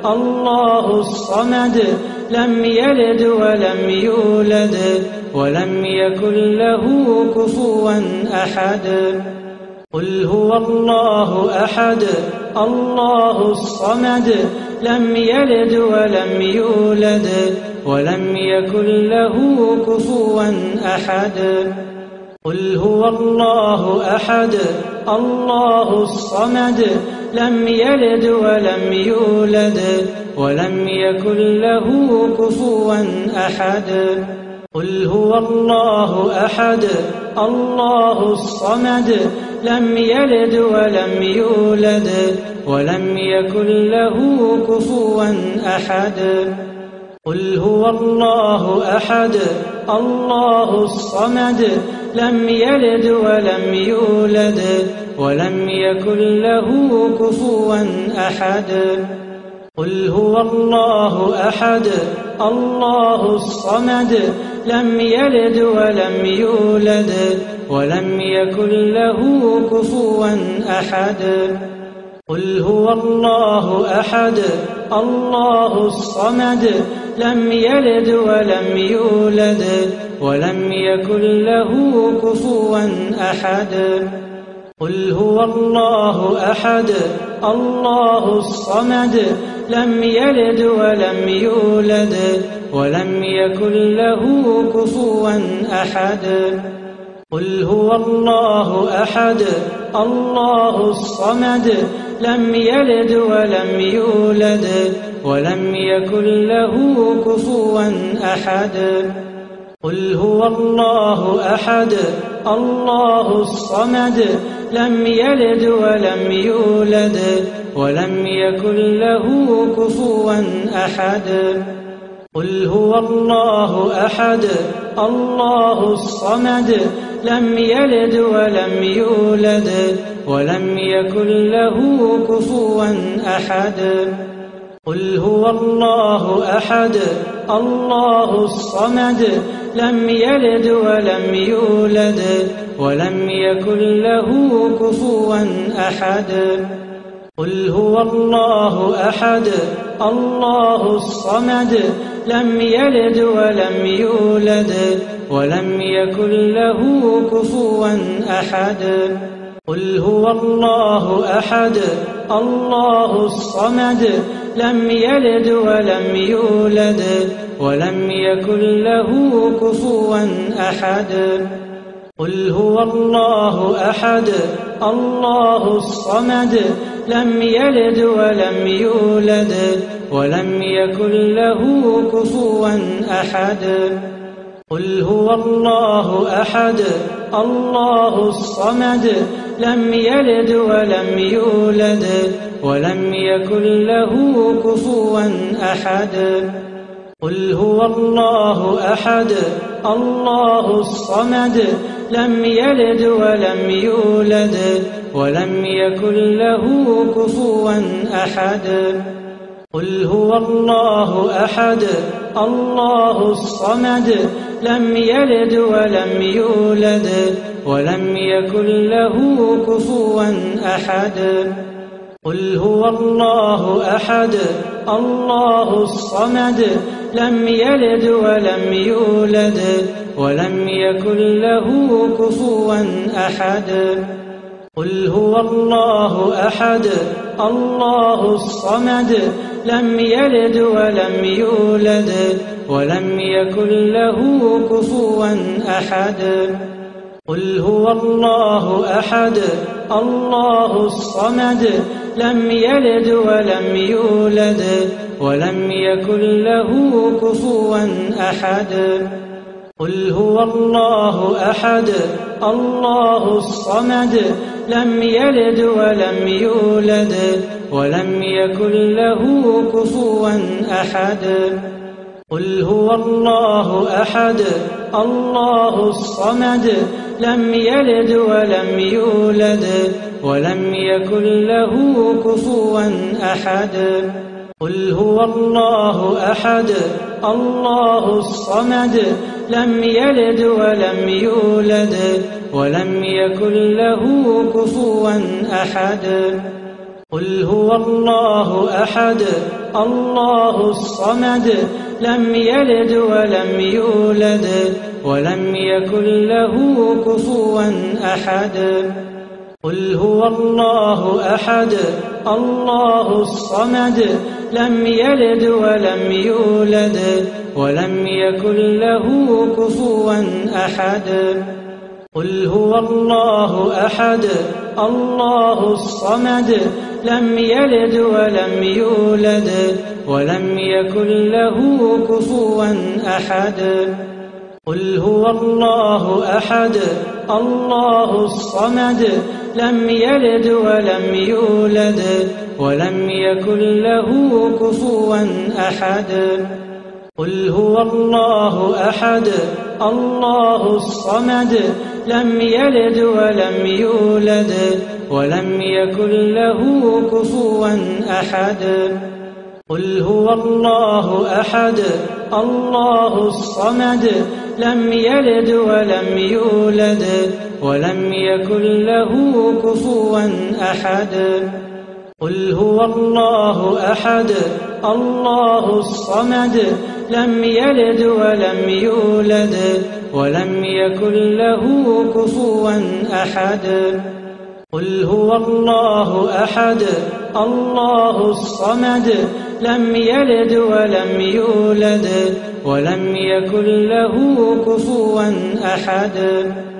الله الصمد لم يلد ولم يولد ولم يكن له كفوا أحد قل هو الله أحد الله الصمد لم يلد ولم يولد ولم يكن له كفوا أحد قل هو الله أحد الله الصمد لم يلد ولم يولد ولم يكن له كفوا أحد قل هو الله أحد الله الصمد لم يلد ولم يولد ولم يكن له كفوا أحد قل هو الله أحد الله الصمد لم يلد ولم يولد ولم يكن له كفوا أحد قل هو الله أحد الله الصمد لم يلد ولم يولد ولم يكن له كفوا أحد قل هو الله أحد الله الصمد لم يلد ولم يولد ولم يكن له كفوا أحد قل هو الله أحد الله الصمد لم يلد ولم يولد ولم يكن له كفوا أحد قل هو الله أحد الله الصمد لم يلد ولم يولد ولم يكن له كفوا أحد قل هو الله أحد الله الصمد لم يلد ولم يولد ولم يكن له كفوا أحد قل هو الله أحد الله الصمد لم يلد ولم يولد ولم يكن له كفوا أحد قل هو الله أحد الله الصمد لم يلد ولم يولد ولم يكن له كفوا أحد قل هو الله أحد الله الصمد لم يلد ولم يولد ولم يكن له كفوا أحد قل هو الله أحد الله الصمد لم يلد ولم يولد ولم يكن له كفوا أحد قل هو الله أحد الله الصمد لم يلد ولم يولد ولم يكن له كفوا أحد قل هو الله أحد الله الصمد لم يلد ولم يولد ولم يكن له كفوا أحد قل هو الله أحد الله الصمد لم يلد ولم يولد ولم يكن له كفوا أحد قل هو الله أحد الله الصمد لم يلد ولم يولد ولم يكن له كفوا أحد قل هو الله أحد الله الصمد لم يلد ولم يولد ولم يكن له كفوا أحد قل هو الله أحد الله الصمد لم يلد ولم يولد ولم يكن له كفوا أحد قل هو الله أحد الله الصمد لم يلد ولم يولد ولم يكن له كفوا أحد قل هو الله أحد الله الصمد لم يلد ولم يولد ولم يكن له كفوا أحد قل هو الله أحد الله الصمد لم يلد ولم يولد ولم يكن له كفوا أحد قل هو الله أحد الله الصمد لم يلد ولم يولد ولم يكن له كفوا أحد قل هو الله أحد الله الصمد لم يلد ولم يولد ولم يكن له كفوا أحد قل هو الله أحد الله الصمد لم يلد ولم يولد ولم يكن له كفوا أحد قل هو الله أحد الله الصمد لم يلد ولم يولد ولم يكن له كفوا أحد قل هو الله أحد الله الصمد لم يلد ولم يولد ولم يكن له كفوا أحد قل هو الله أحد الله الصمد لم يلد ولم يولد ولم يكن له كفوا أحد قل هو الله أحد الله الصمد لم يلد ولم يولد ولم يكن له كفوا أحد قل هو الله أحد الله الصمد لم يلد ولم يولد ولم يكن له كفوا أحد قل هو الله أحد الله الصمد لم يلد ولم يولد ولم يكن له كفوا أحد